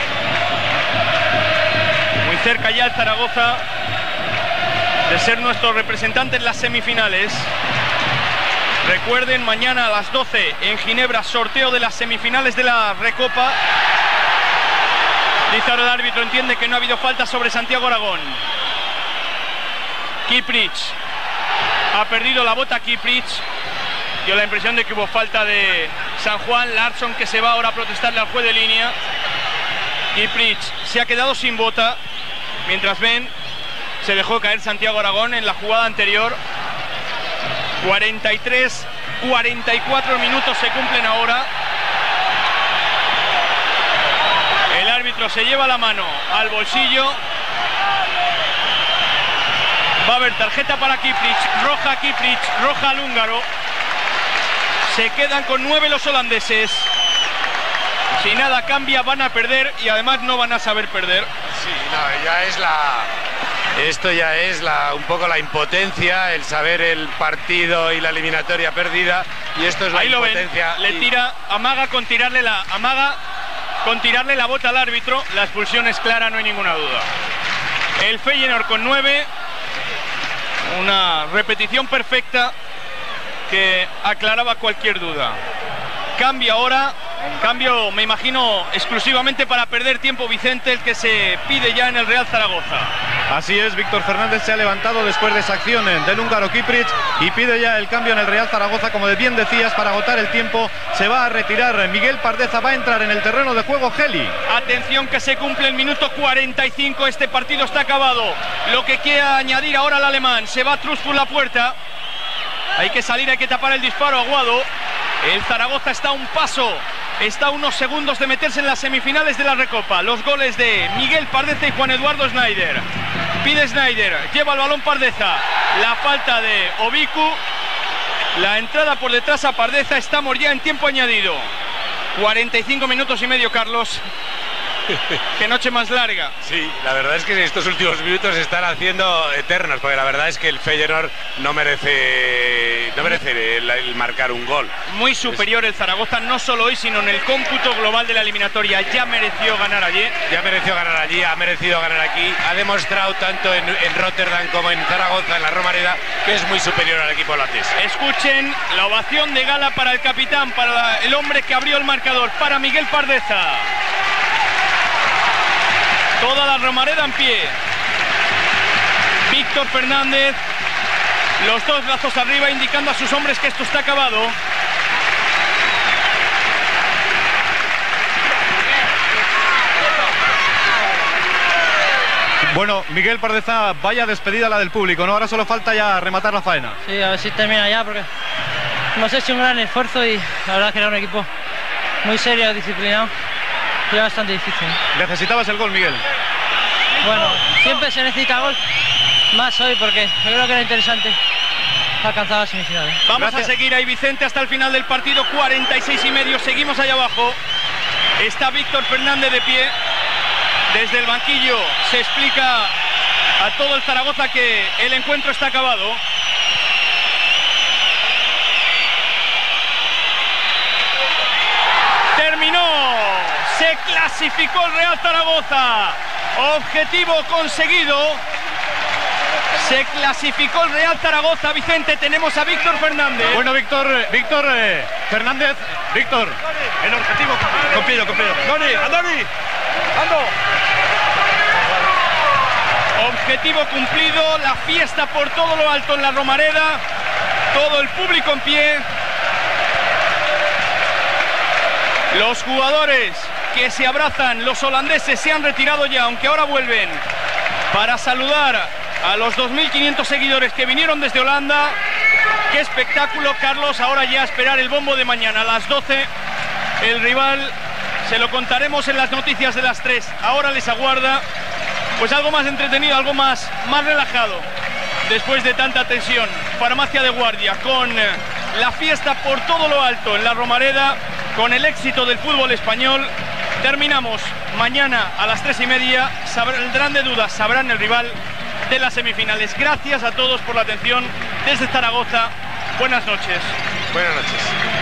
Muy cerca ya el Zaragoza de ser nuestro representante en las semifinales. Recuerden, mañana a las doce en Ginebra, sorteo de las semifinales de la Recopa. Dice ahora el árbitro, entiende que no ha habido falta sobre Santiago Aragón. Kiprich ha perdido la bota. Kiprich dio la impresión de que hubo falta de San Juan. Larsson, que se va ahora a protestarle al juez de línea. Kiprich se ha quedado sin bota, mientras ven, se dejó caer Santiago Aragón en la jugada anterior. cuarenta y tres, cuarenta y cuatro minutos se cumplen ahora. El árbitro se lleva la mano al bolsillo. Va a haber tarjeta para Kiprich, roja a Kiprich, roja al húngaro. Se quedan con nueve los holandeses. Si nada cambia van a perder y además no van a saber perder. Sí, no, ya es la... Esto ya es la, un poco la impotencia, el saber el partido y la eliminatoria perdida. Y esto es la Ahí lo impotencia. ven, le y... tira, amaga con tirarle la... Amaga con tirarle la bota al árbitro. La expulsión es clara, no hay ninguna duda. El Feyenoord con nueve. Una repetición perfecta que aclaraba cualquier duda. Cambio ahora, cambio me imagino exclusivamente para perder tiempo, Vicente, el que se pide ya en el Real Zaragoza. Así es, Víctor Fernández se ha levantado después de esa acción del húngaro Kiprich y pide ya el cambio en el Real Zaragoza, como bien decías, para agotar el tiempo. Se va a retirar Miguel Pardeza, va a entrar en el terreno de juego Geli. Atención que se cumple el minuto cuarenta y cinco, este partido está acabado. Lo que quiera añadir ahora el alemán, se va Trus por la puerta. Hay que salir, hay que tapar el disparo, Aguado. El Zaragoza está a un paso, está a unos segundos de meterse en las semifinales de la Recopa. Los goles de Miguel Pardeza y Juan Eduardo Schneider. Pide Schneider, lleva el balón Pardeza. La falta de Obiku. La entrada por detrás a Pardeza. Estamos ya en tiempo añadido. cuarenta y cinco minutos y medio, Carlos. Qué noche más larga. Sí, la verdad es que estos últimos minutos se están haciendo eternos, porque la verdad es que el Feyenoord no merece no merece el, el marcar un gol. Muy superior el Zaragoza, no solo hoy, sino en el cómputo global de la eliminatoria. Ya mereció ganar allí. Ya mereció ganar allí, ha merecido ganar aquí. Ha demostrado tanto en, en Rotterdam como en Zaragoza, en la Romareda, que es muy superior al equipo holandés. Escuchen la ovación de gala para el capitán, para el hombre que abrió el marcador, para Miguel Pardeza. Toda la Romareda en pie. Víctor Fernández, los dos brazos arriba, indicando a sus hombres que esto está acabado. Bueno, Miguel Pardeza, vaya despedida la del público, ¿no? Ahora solo falta ya rematar la faena. Sí, a ver si termina ya, porque hemos hecho un gran esfuerzo y la verdad que era un equipo muy serio, disciplinado. Era bastante difícil. Necesitabas el gol, Miguel. Bueno, siempre se necesita gol, más hoy porque yo creo que era interesante alcanzar las semifinales. Vamos Gracias. a seguir ahí, Vicente, hasta el final del partido, cuarenta y seis y medio, seguimos allá abajo. Está Víctor Fernández de pie. Desde el banquillo se explica a todo el Zaragoza que el encuentro está acabado. Terminó. Se clasificó el Real Zaragoza. Objetivo conseguido. Se clasificó el Real Zaragoza. Vicente, tenemos a Víctor Fernández. Bueno, Víctor, Víctor eh, Fernández, Víctor, el objetivo cumplido, cumplido. Doni, Andoni, ando. Objetivo cumplido, la fiesta por todo lo alto en la Romareda, todo el público en pie. Los jugadores que se abrazan, los holandeses se han retirado ya, aunque ahora vuelven para saludar a los dos mil quinientos seguidores que vinieron desde Holanda. Qué espectáculo, Carlos. Ahora ya a esperar el bombo de mañana a las doce. El rival se lo contaremos en las noticias de las tres. Ahora les aguarda pues algo más entretenido, algo más, más relajado. Después de tanta tensión, Farmacia de Guardia con la fiesta por todo lo alto en la Romareda, con el éxito del fútbol español. Terminamos mañana a las tres y media. Saldrán de dudas, sabrán el rival de las semifinales. Gracias a todos por la atención desde Zaragoza. Buenas noches. Buenas noches.